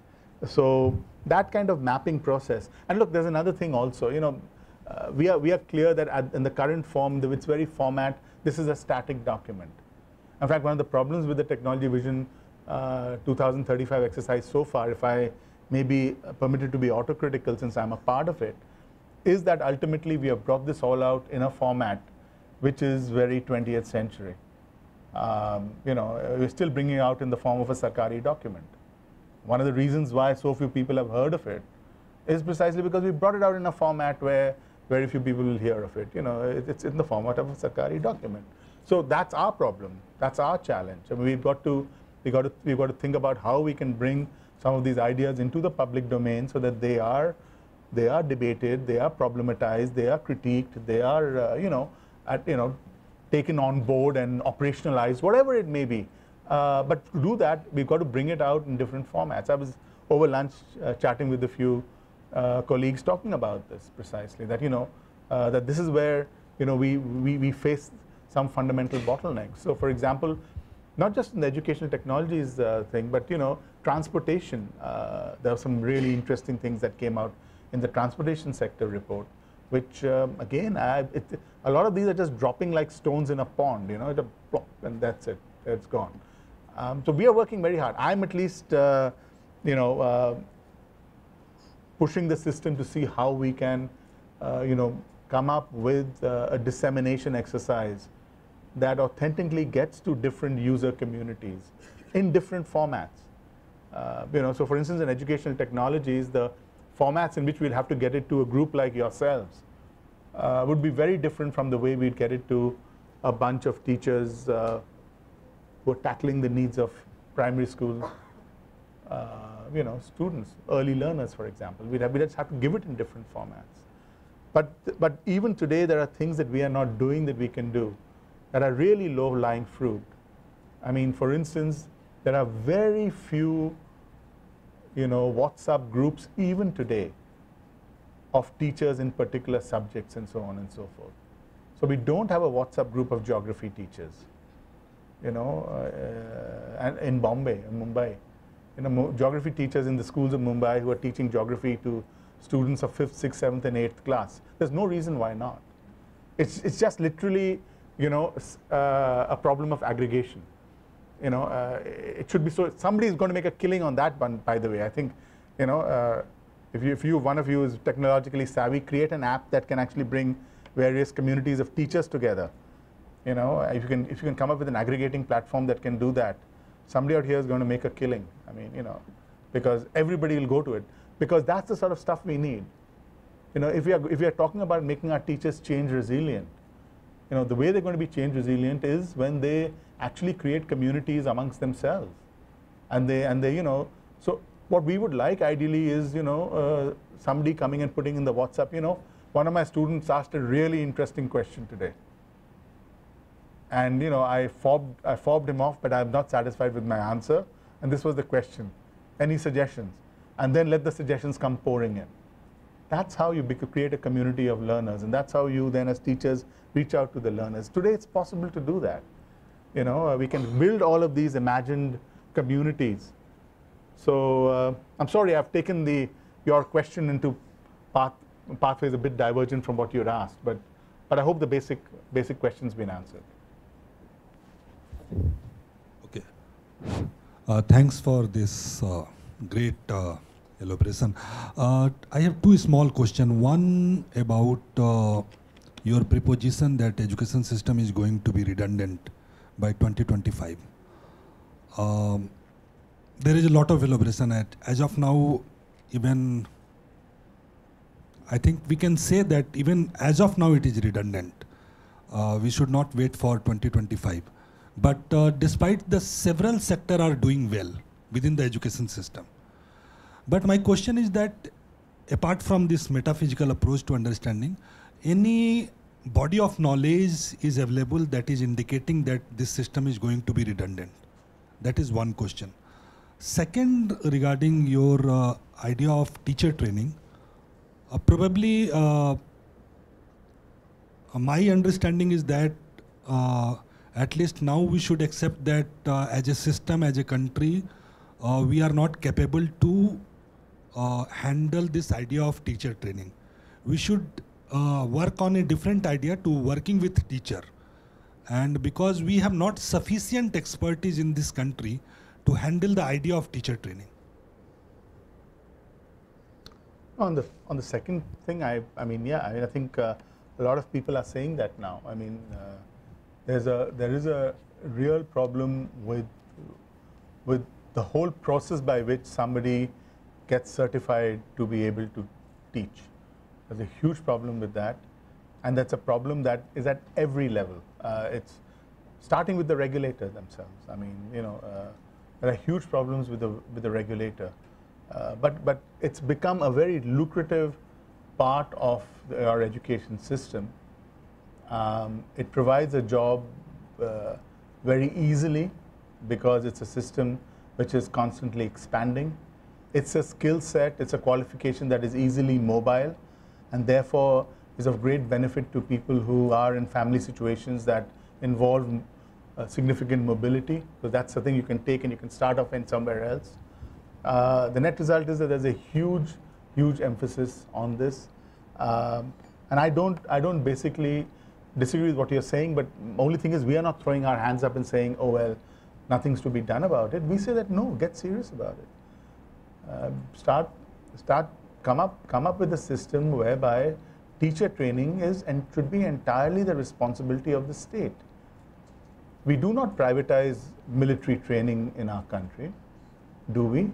So that kind of mapping process. And look, there's another thing also, you know, uh, we, are, we are clear that at, in the current form, the, its very format, this is a static document. In fact, one of the problems with the Technology Vision uh, two thousand thirty-five exercise so far, if I may be permitted to be autocritical since I'm a part of it, is that ultimately we have brought this all out in a format which is very twentieth century. Um, you know, we're still bringing it out in the form of a Sarkari document. One of the reasons why so few people have heard of it is precisely because we brought it out in a format where very few people will hear of it. You know, it's in the format of a Sarkari document. So that's our problem. That's our challenge. I mean, we've got to, we got to, we've got to think about how we can bring some of these ideas into the public domain so that they are, they are debated, they are problematized, they are critiqued, they are, uh, you know, at, you know, taken on board and operationalized, whatever it may be. Uh, but to do that, we've got to bring it out in different formats. I was over lunch uh, chatting with a few uh, colleagues talking about this precisely, that, you know, uh, that this is where, you know, we, we, we face some fundamental bottlenecks. So for example, not just in the educational technologies uh, thing, but, you know, transportation. Uh, there are some really interesting things that came out in the transportation sector report, which um, again, I, it, a lot of these are just dropping like stones in a pond, you know, it a plop, and that's it, it's gone. Um, so we are working very hard. I'm at least, uh, you know, uh, pushing the system to see how we can, uh, you know, come up with uh, a dissemination exercise that authentically gets to different user communities in different formats. Uh, you know, so for instance, in educational technologies, the formats in which we'd have to get it to a group like yourselves uh, would be very different from the way we'd get it to a bunch of teachers uh, who are tackling the needs of primary school, uh, you know, students, early learners, for example. We'd, have, we'd just have to give it in different formats. But, but even today, there are things that we are not doing that we can do that are really low-lying fruit. I mean, for instance, there are very few, you know, WhatsApp groups even today of teachers in particular subjects and so on and so forth. So we don't have a WhatsApp group of geography teachers, you know, uh, and in Bombay, in Mumbai. You know, geography teachers in the schools of Mumbai who are teaching geography to students of fifth, sixth, seventh, and eighth class. There's no reason why not. It's, it's just literally, you know, uh, a problem of aggregation. You know, uh, it should be so. Somebody is going to make a killing on that one, by the way. I think, you know, uh, if you, if you, one of you is technologically savvy, create an app that can actually bring various communities of teachers together. You know, if you can, if you can come up with an aggregating platform that can do that, somebody out here is going to make a killing. I mean, you know, because everybody will go to it, because that's the sort of stuff we need. You know, if we are, if we are talking about making our teachers change resilient, You know, the way they're going to be change resilient is when they actually create communities amongst themselves. And they, and they, you know, so what we would like ideally is, you know, uh, somebody coming and putting in the WhatsApp, you know, one of my students asked a really interesting question today. And, you know, I fobbed, I fobbed him off, but I'm not satisfied with my answer. And this was the question. Any suggestions? And then let the suggestions come pouring in. That's how you create a community of learners. And that's how you then as teachers reach out to the learners. Today it's possible to do that. You know, uh, we can build all of these imagined communities. So uh, I'm sorry I've taken the, your question into path, pathways a bit divergent from what you had asked. But, but I hope the basic, basic question's been answered. Okay. Uh, thanks for this uh, great uh, elaboration. Uh, I have two small questions. One about uh, your proposition that education system is going to be redundant by twenty twenty-five. Um, there is a lot of elaboration at, as of now, even I think we can say that even as of now it is redundant. Uh, we should not wait for twenty twenty-five. But uh, despite the several sectors are doing well within the education system. But my question is that apart from this metaphysical approach to understanding, any body of knowledge is available that is indicating that this system is going to be redundant? That is one question. Second, regarding your uh, idea of teacher training, uh, probably uh, my understanding is that uh, at least now we should accept that uh, as a system, as a country, uh, we are not capable to uh, handle this idea of teacher training. We should uh, work on a different idea to working with teacher. And because we have not sufficient expertise in this country to handle the idea of teacher training. On the, on the second thing, I, I mean, yeah, I, mean, I think uh, a lot of people are saying that now. I mean, uh, There's a, there is a real problem with, with the whole process by which somebody gets certified to be able to teach. There's a huge problem with that. And that's a problem that is at every level. Uh, it's starting with the regulator themselves. I mean, you know, uh, there are huge problems with the, with the regulator. Uh, but, but it's become a very lucrative part of the, our education system. Um, it provides a job uh, very easily because it's a system which is constantly expanding. It's a skill set, it's a qualification that is easily mobile and therefore is of great benefit to people who are in family situations that involve uh, significant mobility, because that's the thing you can take and you can start off in somewhere else. Uh, the net result is that there's a huge, huge emphasis on this. Um, and I don't, I don't basically disagree with what you're saying, but the only thing is we are not throwing our hands up and saying, oh, well, nothing's to be done about it. We say that, no, get serious about it. Uh, start, start, come up, come up with a system whereby teacher training is and should be entirely the responsibility of the state. We do not privatize military training in our country, do we?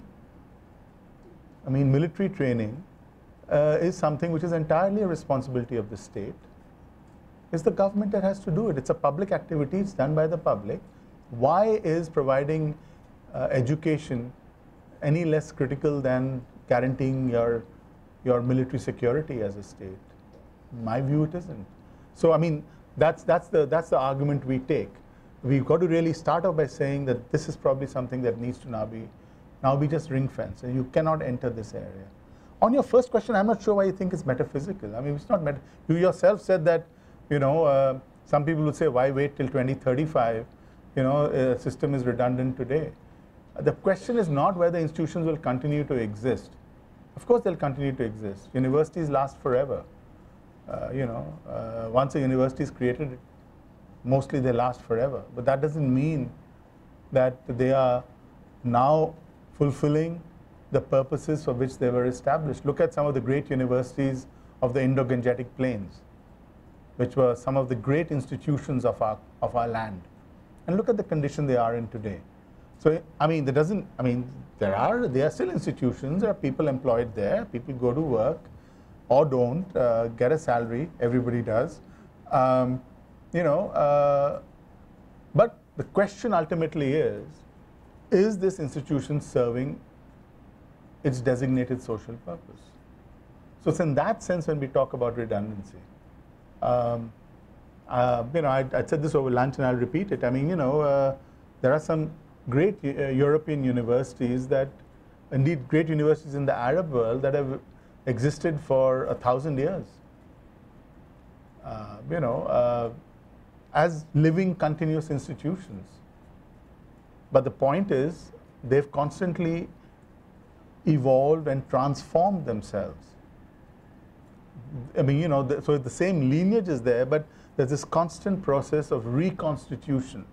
I mean, military training uh, is something which is entirely a responsibility of the state. It's the government that has to do it. It's a public activity. It's done by the public. Why is providing uh, education any less critical than guaranteeing your, your military security as a state? In my view, it isn't. So, I mean, that's, that's, the, that's the argument we take. We've got to really start off by saying that this is probably something that needs to now be, now be just ring-fenced, and you cannot enter this area. On your first question, I'm not sure why you think it's metaphysical. I mean, it's not meta. You yourself said that, you know, uh, some people would say, why wait till twenty thirty-five? You know, a system is redundant today. The question is not whether institutions will continue to exist. Of course, they'll continue to exist. Universities last forever. Uh, you know, uh, once a university is created, mostly they last forever. But that doesn't mean that they are now fulfilling the purposes for which they were established. Look at some of the great universities of the Indo-Gangetic Plains, which were some of the great institutions of our, of our land. And look at the condition they are in today. So, I mean, there doesn't, I mean, there are, there are still institutions, there are people employed there, people go to work or don't, uh, get a salary, everybody does. Um, you know, uh, but the question ultimately is, is this institution serving its designated social purpose? So it's in that sense when we talk about redundancy. Um, uh, you know, I, I said this over lunch and I'll repeat it. I mean, you know, uh, there are some great uh, European universities that, indeed great universities in the Arab world that have existed for a thousand years. Uh, you know, uh, as living continuous institutions. But the point is, they've constantly evolved and transformed themselves. I mean, you know, the, so the same lineage is there, but there's this constant process of reconstitution.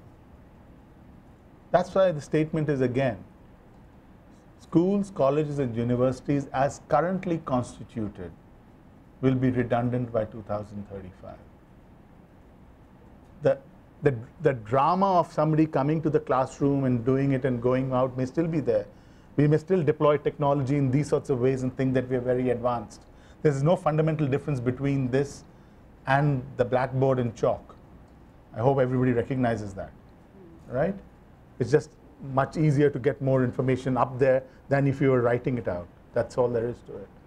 That's why the statement is, again, schools, colleges, and universities as currently constituted will be redundant by two thousand thirty-five. The, the, the drama of somebody coming to the classroom and doing it and going out may still be there. We may still deploy technology in these sorts of ways and think that we are very advanced. There is no fundamental difference between this and the blackboard and chalk. I hope everybody recognizes that, right? It's just much easier to get more information up there than if you were writing it out. That's all there is to it.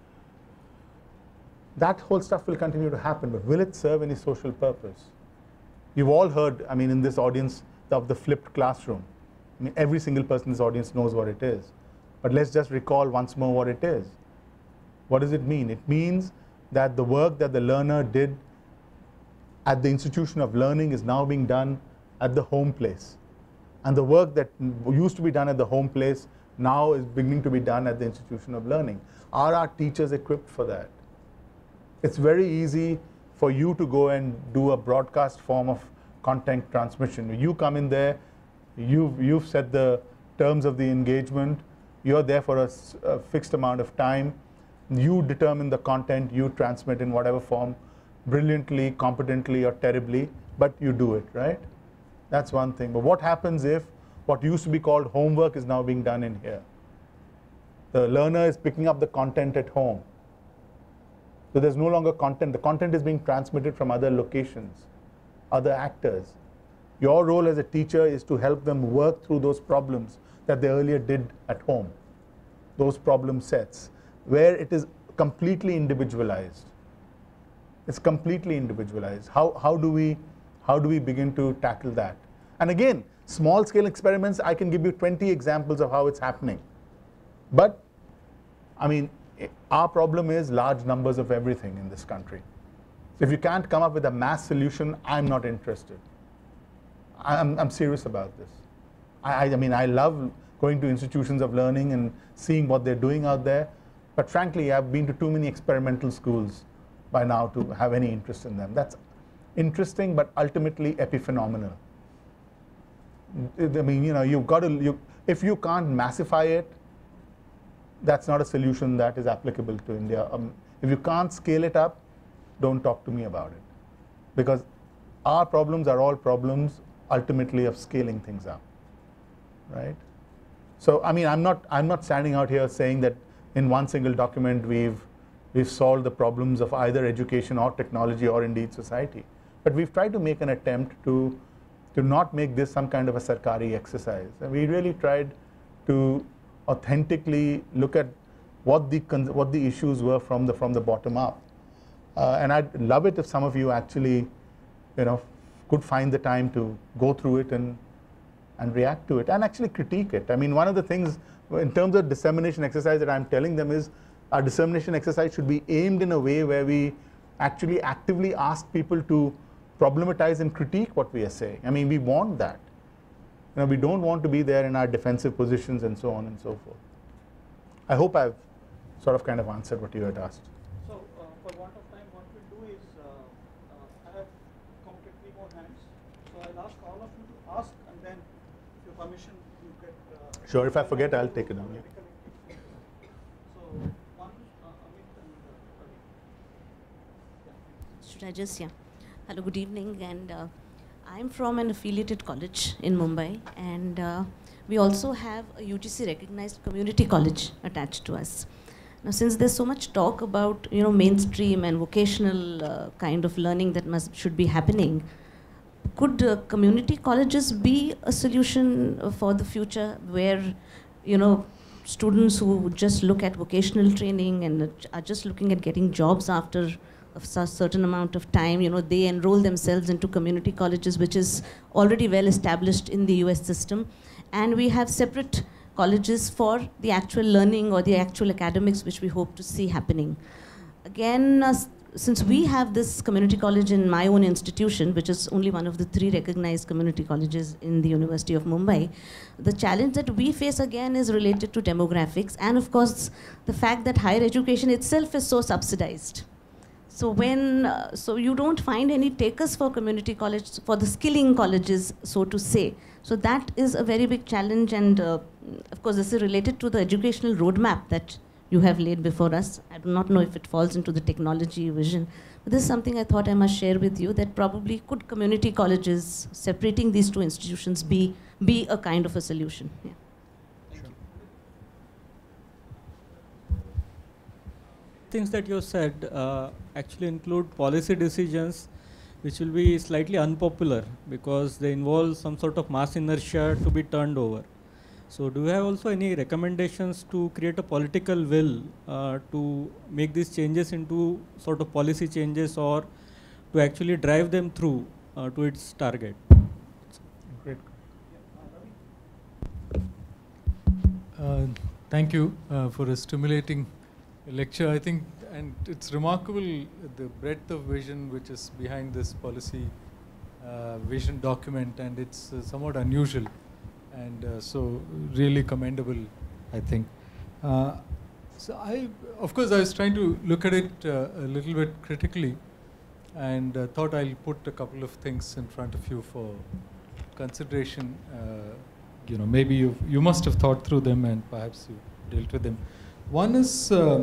That whole stuff will continue to happen, but will it serve any social purpose? You've all heard, I mean, in this audience, of the flipped classroom. I mean, every single person in this audience knows what it is. But let's just recall once more what it is. What does it mean? It means that the work that the learner did at the institution of learning is now being done at the home place. And the work that used to be done at the home place now is beginning to be done at the institution of learning. Are our teachers equipped for that? It's very easy for you to go and do a broadcast form of content transmission. You come in there, you've, you've set the terms of the engagement, you're there for a, a fixed amount of time, you determine the content, you transmit in whatever form, brilliantly, competently, or terribly, but you do it, right? That's one thing. But what happens if what used to be called homework is now being done in here? The learner is picking up the content at home. So there's no longer content. The content is being transmitted from other locations, other actors. Your role as a teacher is to help them work through those problems that they earlier did at home, those problem sets, where it is completely individualized. It's completely individualized. How, how, do we, how do we begin to tackle that? And again, small-scale experiments, I can give you twenty examples of how it's happening. But, I mean, our problem is large numbers of everything in this country. So if you can't come up with a mass solution, I'm not interested. I'm, I'm serious about this. I, I mean, I love going to institutions of learning and seeing what they're doing out there. But frankly, I've been to too many experimental schools by now to have any interest in them. That's interesting, but ultimately epiphenomenal. I mean, you know, you've got to, you, if you can't massify it, that's not a solution that is applicable to India. Um, if you can't scale it up, don't talk to me about it. Because our problems are all problems ultimately of scaling things up, right? So, I mean, I'm not, I'm not standing out here saying that in one single document we've, we've solved the problems of either education or technology or indeed society. But we've tried to make an attempt to, to not make this some kind of a sarkari exercise. And we really tried to authentically look at what the, what the issues were from the, from the bottom up. Uh, and I'd love it if some of you actually, you know, could find the time to go through it and, and react to it and actually critique it. I mean, one of the things in terms of dissemination exercise that I'm telling them is our dissemination exercise should be aimed in a way where we actually actively ask people to problematize and critique what we are saying. I mean, we want that. You know, we don't want to be there in our defensive positions and so on and so forth. I hope I've sort of kind of answered what you had asked. So, uh, for want of time, what we'll do is, uh, uh, I have counted three more hands. So I'll ask all of you to ask, and then, with your permission, you get. Uh, sure, if I forget, I'll take it down. Yeah. So, one, uh, Amit and uh, Ravi. Yeah. Should I just, yeah. Hello, good evening, and uh, I'm from an affiliated college in Mumbai, and uh, we also have a U G C recognized community college attached to us. Now, since there's so much talk about, you know, mainstream and vocational uh, kind of learning that must should be happening, could uh, community colleges be a solution uh, for the future, where, you know, students who just look at vocational training and uh, are just looking at getting jobs after a certain amount of time, you know, they enroll themselves into community colleges, which is already well established in the U S system. And we have separate colleges for the actual learning or the actual academics, which we hope to see happening. Again, uh, since we have this community college in my own institution, which is only one of the three recognized community colleges in the University of Mumbai, the challenge that we face again is related to demographics, and of course the fact that higher education itself is so subsidized. So when, uh, so you don't find any takers for community college, for the skilling colleges, so to say. So that is a very big challenge, and uh, of course this is related to the educational roadmap that you have laid before us. I do not know if it falls into the technology vision, but this is something I thought I must share with you, that probably could community colleges, separating these two institutions, be, be a kind of a solution. Yeah. Things that you said uh, actually include policy decisions which will be slightly unpopular because they involve some sort of mass inertia to be turned over. So do you have also any recommendations to create a political will uh, to make these changes into sort of policy changes, or to actually drive them through uh, to its target? Great. Uh, thank you uh, for a stimulating lecture. I think, and it's remarkable the breadth of vision which is behind this policy uh, vision document, and it's uh, somewhat unusual. And uh, so really commendable, I think. Uh, so I, of course, I was trying to look at it uh, a little bit critically, and uh, thought I'll put a couple of things in front of you for consideration. Uh, you know, maybe you you must have thought through them, and perhaps you dealt with them. One is, uh,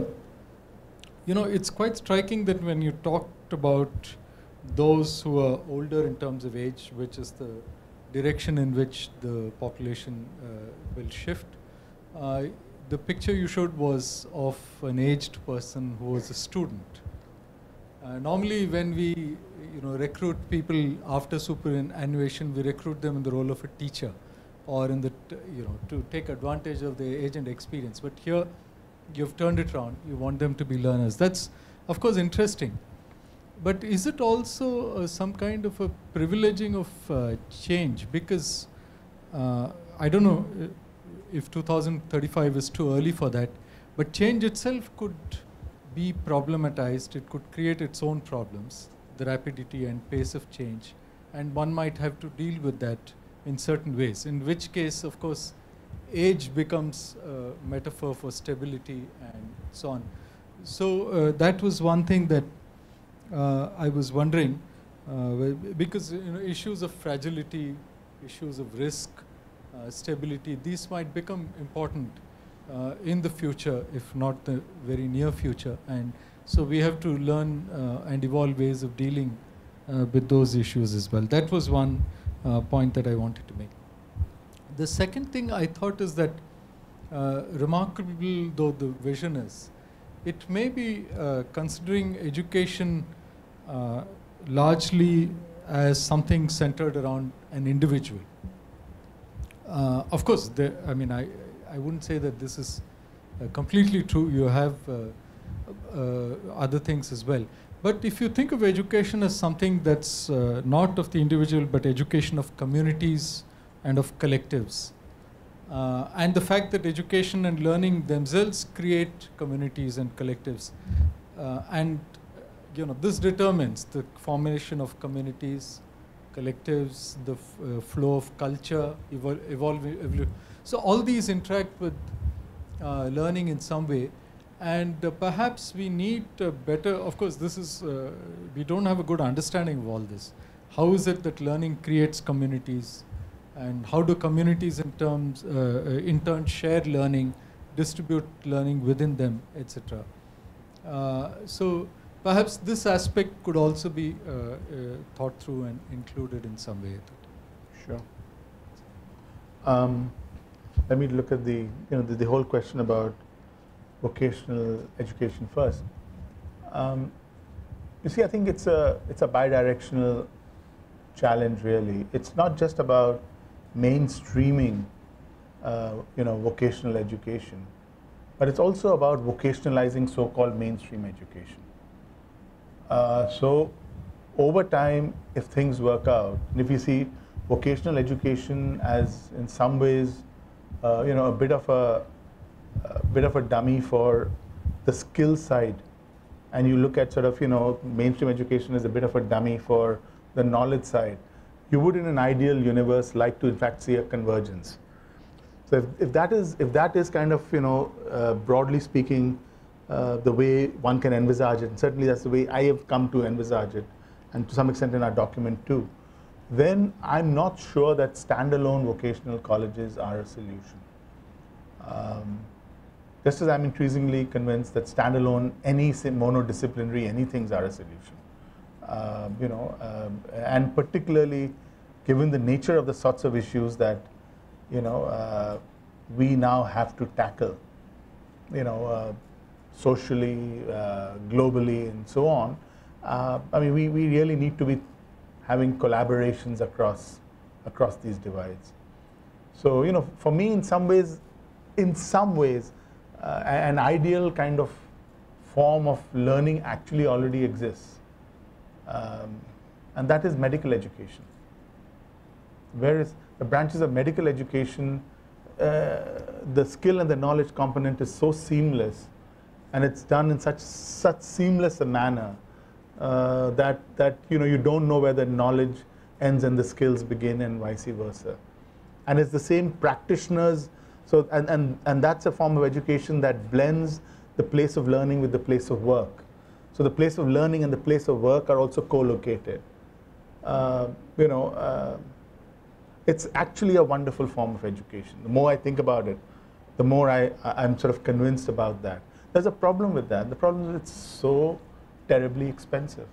you know, it's quite striking that when you talked about those who are older in terms of age, which is the direction in which the population uh, will shift. Uh, the picture you showed was of an aged person who was a student. Uh, normally when we you know, recruit people after superannuation, we recruit them in the role of a teacher, or in the, t you know, to take advantage of their age and experience. But here you've turned it around, you want them to be learners. That's of course interesting. But is it also uh, some kind of a privileging of uh, change? Because uh, I don't know if two thousand thirty-five is too early for that, but change itself could be problematized. It could create its own problems, the rapidity and pace of change, and one might have to deal with that in certain ways, in which case, of course, age becomes a metaphor for stability and so on. So uh, that was one thing that Uh, I was wondering, uh, because you know, issues of fragility, issues of risk, uh, stability, these might become important uh, in the future, if not the very near future. And so we have to learn uh, and evolve ways of dealing uh, with those issues as well. That was one uh, point that I wanted to make. The second thing I thought is that, uh, remarkable though the vision is, it may be uh, considering education uh, largely as something centered around an individual. Uh, of course, there, I mean, I, I wouldn't say that this is uh, completely true. You have uh, uh, other things as well. But if you think of education as something that's uh, not of the individual, but education of communities and of collectives, Uh, and the fact that education and learning themselves create communities and collectives, uh, and you know this determines the formation of communities, collectives, the f uh, flow of culture, evol evolving. Evol so all these interact with uh, learning in some way, and uh, perhaps we need uh, better. Of course, this is uh, we don't have a good understanding of all this. How is it that learning creates communities? And how do communities in terms, uh, uh, in turn share learning, distribute learning within them, et cetera. Uh, so perhaps this aspect could also be uh, uh, thought through and included in some way. Sure. Um, let me look at the, you know, the, the whole question about vocational education first. Um, you see, I think it's a, it's a bidirectional challenge really. It's not just about mainstreaming uh, you know, vocational education, but it's also about vocationalizing so-called mainstream education. Uh, so over time, if things work out, and if you see vocational education as in some ways uh, you know, a bit of a, a bit of a dummy for the skill side, and you look at sort of, you know, mainstream education as a bit of a dummy for the knowledge side, you would in an ideal universe like to in fact see a convergence. So if, if that is if that is kind of, you know, uh, broadly speaking uh, the way one can envisage it, and certainly that's the way I have come to envisage it, and to some extent in our document too, then I'm not sure that standalone vocational colleges are a solution. Um, just as I'm increasingly convinced that standalone, any monodisciplinary anythings are a solution. Uh, you know, um, and particularly given the nature of the sorts of issues that, you know, uh, we now have to tackle, you know, uh, socially, uh, globally, and so on. Uh, I mean, we, we really need to be having collaborations across across these divides. So, you know, for me, in some ways, in some ways, uh, an ideal kind of form of learning actually already exists, um, and that is medical education. Whereas the branches of medical education, uh, the skill and the knowledge component is so seamless, and it's done in such such seamless a manner uh, that that you know you don't know where the knowledge ends and the skills begin, and vice versa. And it's the same practitioners. So and and and that's a form of education that blends the place of learning with the place of work. So the place of learning and the place of work are also co-located. Uh, you know. Uh, It's actually a wonderful form of education. The more I think about it, the more I, I'm sort of convinced about that. There's a problem with that. The problem is it's so terribly expensive.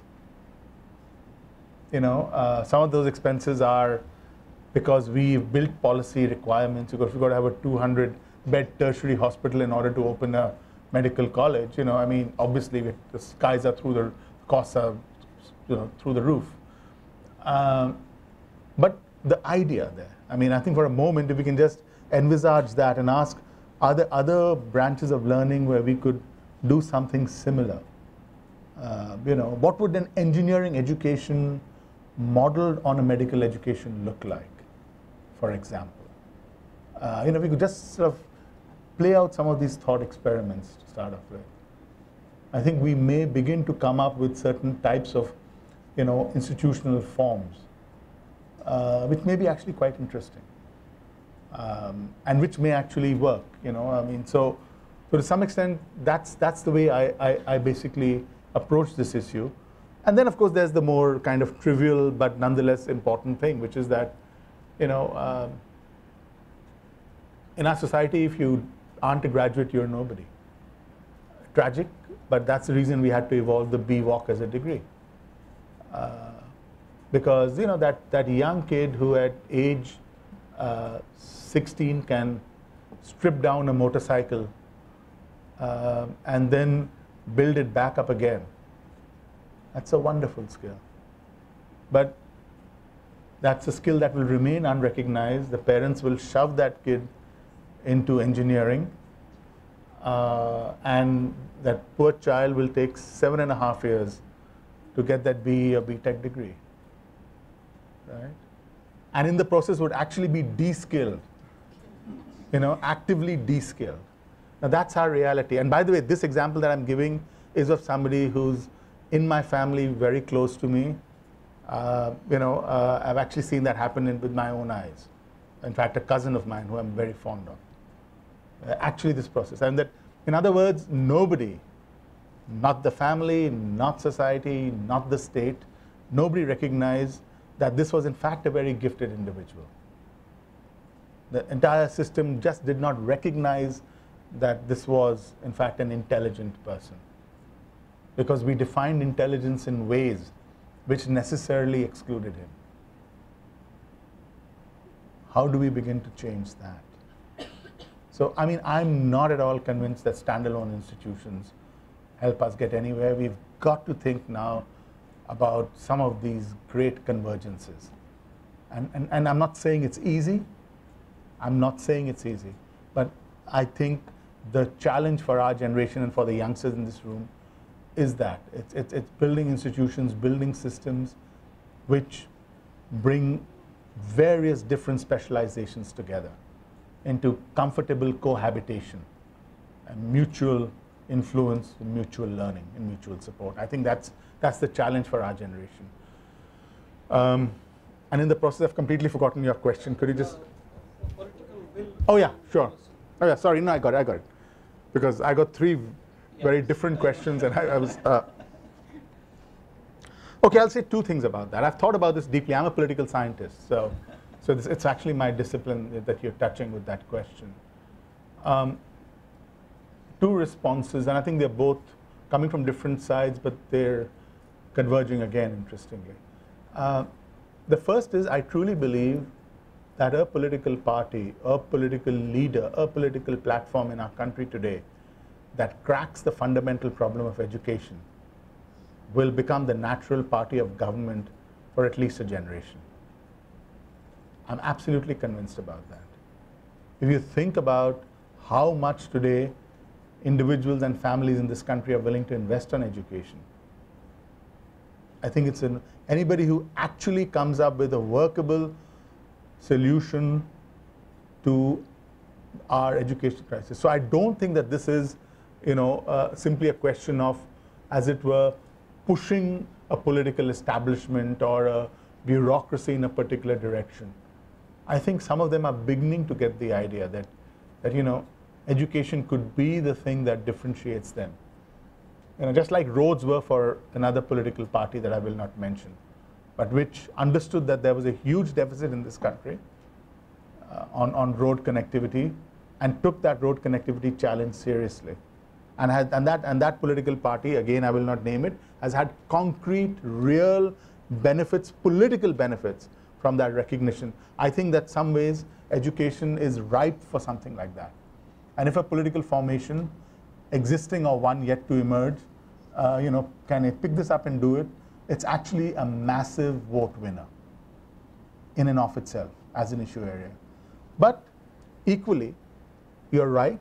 You know, uh, some of those expenses are because we've built policy requirements. Because we've got to have a two hundred bed tertiary hospital in order to open a medical college. You know, I mean, obviously we, the skies are through the costs are, you know, through the roof. Um, but the idea there. I mean, I think for a moment, if we can just envisage that and ask, are there other branches of learning where we could do something similar? Uh, you know, what would an engineering education modeled on a medical education look like, for example? Uh, you know, we could just sort of play out some of these thought experiments to start off with. I think we may begin to come up with certain types of, you know, institutional forms. Uh, which may be actually quite interesting, um, and which may actually work. You know, I mean, so, so to some extent, that's that's the way I, I, I basically approach this issue. And then, of course, there's the more kind of trivial but nonetheless important thing, which is that, you know, um, in our society, if you aren't a graduate, you're nobody. Tragic, but that's the reason we had to evolve the B W O C as a degree. Uh, Because, you know, that, that young kid who at age uh, sixteen can strip down a motorcycle uh, and then build it back up again, that's a wonderful skill. But that's a skill that will remain unrecognized. The parents will shove that kid into engineering, uh, and that poor child will take seven and a half years to get that B E or B Tech degree. Right? And in the process would actually be de-skilled, you know, actively de-skilled. Now that's our reality. And by the way, this example that I'm giving is of somebody who's in my family, very close to me. Uh, you know, uh, I've actually seen that happen in, with my own eyes. In fact, a cousin of mine who I'm very fond of. Uh, actually this process. And that, in other words, nobody, not the family, not society, not the state, nobody recognized that this was in fact a very gifted individual. The entire system just did not recognize that this was in fact an intelligent person, because we defined intelligence in ways which necessarily excluded him. How do we begin to change that? So, I mean, I'm not at all convinced that standalone institutions help us get anywhere. We've got to think now about some of these great convergences. And, and, and I'm not saying it's easy. I'm not saying it's easy. But I think the challenge for our generation and for the youngsters in this room is that it's, it's, it's building institutions, building systems which bring various different specializations together into comfortable cohabitation and mutual influence, and mutual learning, and mutual support. I think that's, that's the challenge for our generation. Um, and in the process, I've completely forgotten your question. Could you just... Oh yeah, sure. Oh yeah, sorry, no, I got it, I got it. Because I got three very different questions, and I, I was... Uh, okay, I'll say two things about that. I've thought about this deeply. I'm a political scientist, so, so this, it's actually my discipline that you're touching with that question. Um, two responses, and I think they're both coming from different sides, but they're converging again, interestingly. Uh, the first is, I truly believe that a political party, a political leader, a political platform in our country today that cracks the fundamental problem of education will become the natural party of government for at least a generation. I'm absolutely convinced about that. If you think about how much today individuals and families in this country are willing to invest on education, I think it's in anybody who actually comes up with a workable solution to our education crisis. So I don't think that this is, you know, uh, simply a question of, as it were, pushing a political establishment or a bureaucracy in a particular direction. I think some of them are beginning to get the idea that, that you know, education could be the thing that differentiates them. You know, just like roads were for another political party that I will not mention, but which understood that there was a huge deficit in this country uh, on, on road connectivity and took that road connectivity challenge seriously. And, had, and, that, and that political party, again I will not name it, has had concrete, real benefits, political benefits from that recognition. I think that some ways education is ripe for something like that. And if a political formation, existing or one yet to emerge, uh, you know, can it pick this up and do it, it's actually a massive vote winner in and of itself as an issue area. But equally, you're right,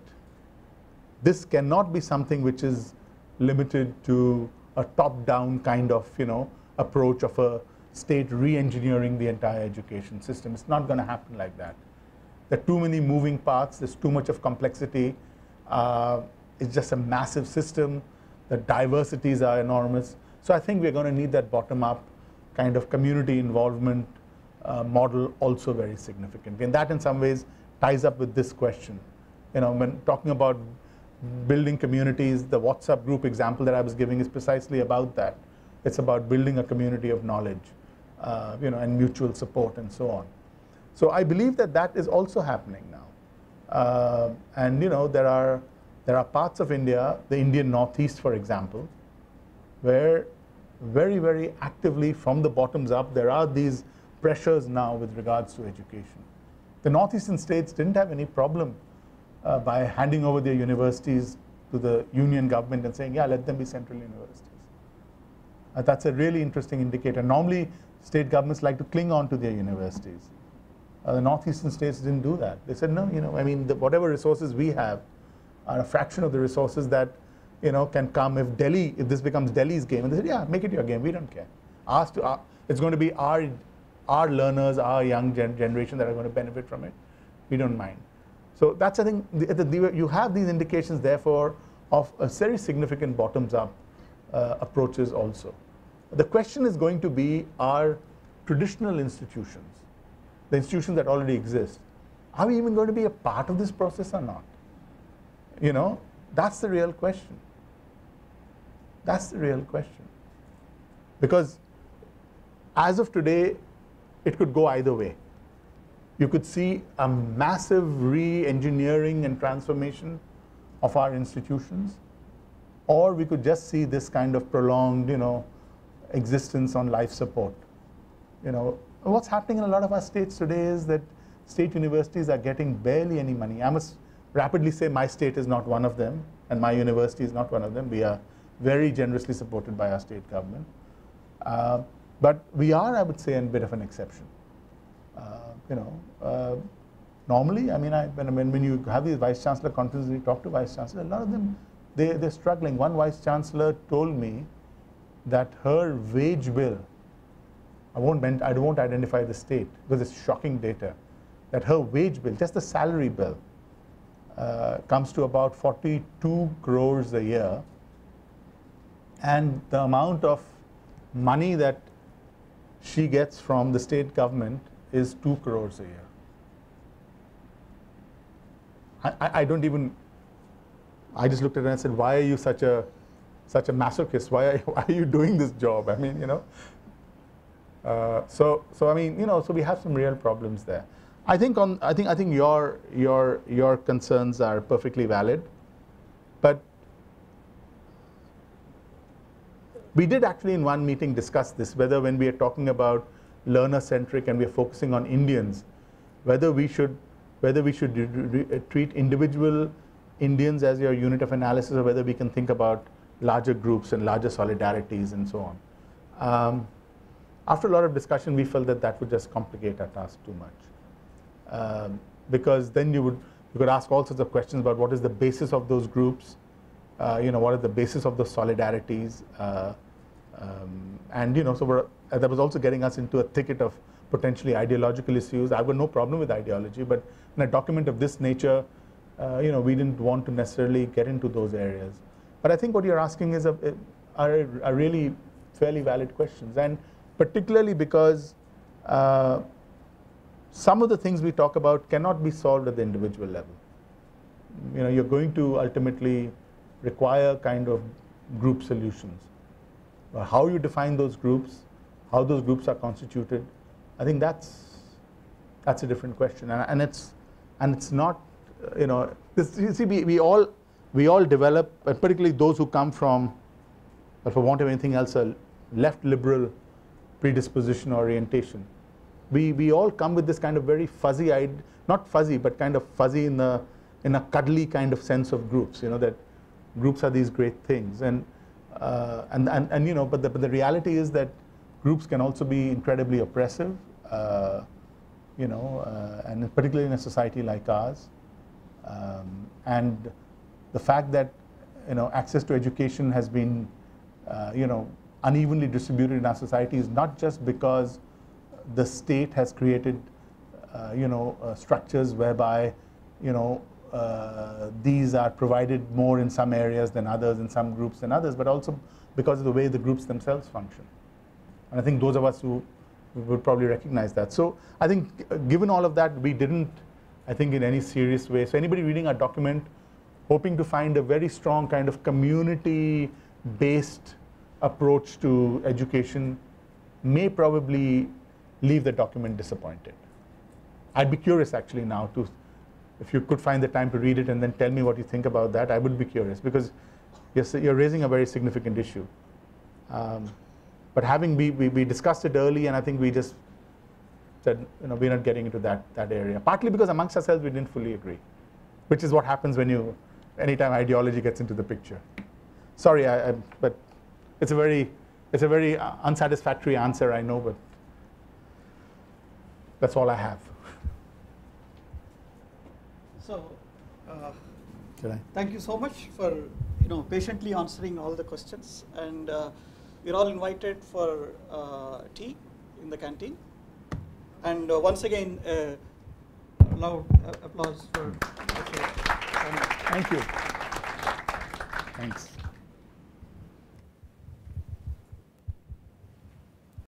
this cannot be something which is limited to a top-down kind of, you know, approach of a state re-engineering the entire education system. It's not going to happen like that. There are too many moving parts, there's too much of complexity, uh, it's just a massive system, the diversities are enormous. So I think we're going to need that bottom-up kind of community involvement uh, model also very significant. And that in some ways ties up with this question. You know, when talking about building communities, the WhatsApp group example that I was giving is precisely about that. It's about building a community of knowledge, uh, you know, and mutual support and so on. So I believe that that is also happening now. Uh, and you know, there are, there are parts of India, the Indian Northeast, for example, where very, very actively from the bottoms up, there are these pressures now with regards to education. The Northeastern states didn't have any problem uh, by handing over their universities to the union government and saying, yeah, let them be central universities. Uh, that's a really interesting indicator. Normally, state governments like to cling on to their universities. Uh, the Northeastern states didn't do that. They said, no, you know, I mean, the, whatever resources we have are a fraction of the resources that, you know, can come if Delhi, if this becomes Delhi's game. And they said, yeah, make it your game, we don't care. Ours to, our, it's going to be our, our learners, our young gen generation that are going to benefit from it. We don't mind. So that's, I think, the, the, you have these indications, therefore, of a very significant bottoms-up uh, approaches also. The question is going to be, are traditional institutions, the institutions that already exist, are we even going to be a part of this process or not? You know, that's the real question. That's the real question. Because as of today, it could go either way. You could see a massive re-engineering and transformation of our institutions, or we could just see this kind of prolonged, you know, existence on life support. You know, what's happening in a lot of our states today is that state universities are getting barely any money. I must rapidly say my state is not one of them, and my university is not one of them. We are very generously supported by our state government. Uh, but we are, I would say, a bit of an exception. Uh, you know, uh, normally, I mean, I, when, when you have these Vice-Chancellor conferences, we talk to Vice-Chancellor, a lot of them, they, they're struggling. One Vice-Chancellor told me that her wage bill, I won't, I won't identify the state because it's shocking data, that her wage bill, just the salary bill, uh, comes to about forty-two crores a year, and the amount of money that she gets from the state government is two crores a year. I, I, I don't even, I just looked at her and said, why are you such a, such a masochist? Why are, why are you doing this job? I mean, you know. Uh, so, so I mean, you know, so we have some real problems there. I think on, I think, I think your, your, your concerns are perfectly valid, but we did actually in one meeting discuss this, whether when we are talking about learner-centric and we are focusing on Indians, whether we should, whether we should re re treat individual Indians as your unit of analysis, or whether we can think about larger groups and larger solidarities and so on. Um, after a lot of discussion, we felt that that would just complicate our task too much. Um, because then you would, you could ask all sorts of questions about what is the basis of those groups, uh, you know, what are the basis of those solidarities, uh, um, and you know, so we're, uh, that was also getting us into a thicket of potentially ideological issues. I've got no problem with ideology, but in a document of this nature, uh, you know, we didn't want to necessarily get into those areas. But I think what you're asking is a, are, are really fairly valid questions, and particularly because uh, some of the things we talk about cannot be solved at the individual level. You know, you're going to ultimately require kind of group solutions. Uh, how you define those groups, how those groups are constituted, I think that's that's a different question, and, and it's and it's not, uh, you know, this, you see, we, we all we all develop, and particularly those who come from, or for want of anything else, a left liberal predisposition orientation. We we all come with this kind of very fuzzy, eyed, not fuzzy, but kind of fuzzy in the in a cuddly kind of sense of groups. You know, that groups are these great things, and uh, and, and and you know, but the but the reality is that groups can also be incredibly oppressive. Uh, you know, uh, and particularly in a society like ours, um, and the fact that, you know, access to education has been, uh, you know, unevenly distributed in our society is not just because the state has created, uh, you know, uh, structures whereby, you know, uh, these are provided more in some areas than others, in some groups than others, but also because of the way the groups themselves function. And I think those of us who would probably recognize that. So I think, uh, given all of that, we didn't, I think, in any serious way. So anybody reading our document, hoping to find a very strong kind of community-based approach to education, may probably leave the document disappointed. I'd be curious actually now to, if you could find the time to read it and then tell me what you think about that, I would be curious, because yes, you're raising a very significant issue. Um, but having, we, we, we discussed it early, and I think we just said, you know, we're not getting into that, that area. Partly because amongst ourselves we didn't fully agree, which is what happens when you, anytime ideology gets into the picture. Sorry, I, I, but it's a very, it's a very unsatisfactory answer, I know, but that's all I have. So, uh, Should I? thank you so much for, you know, patiently answering all the questions, and uh, we're all invited for uh, tea in the canteen. And uh, once again, uh, loud uh, applause for. Thank you. Thanks.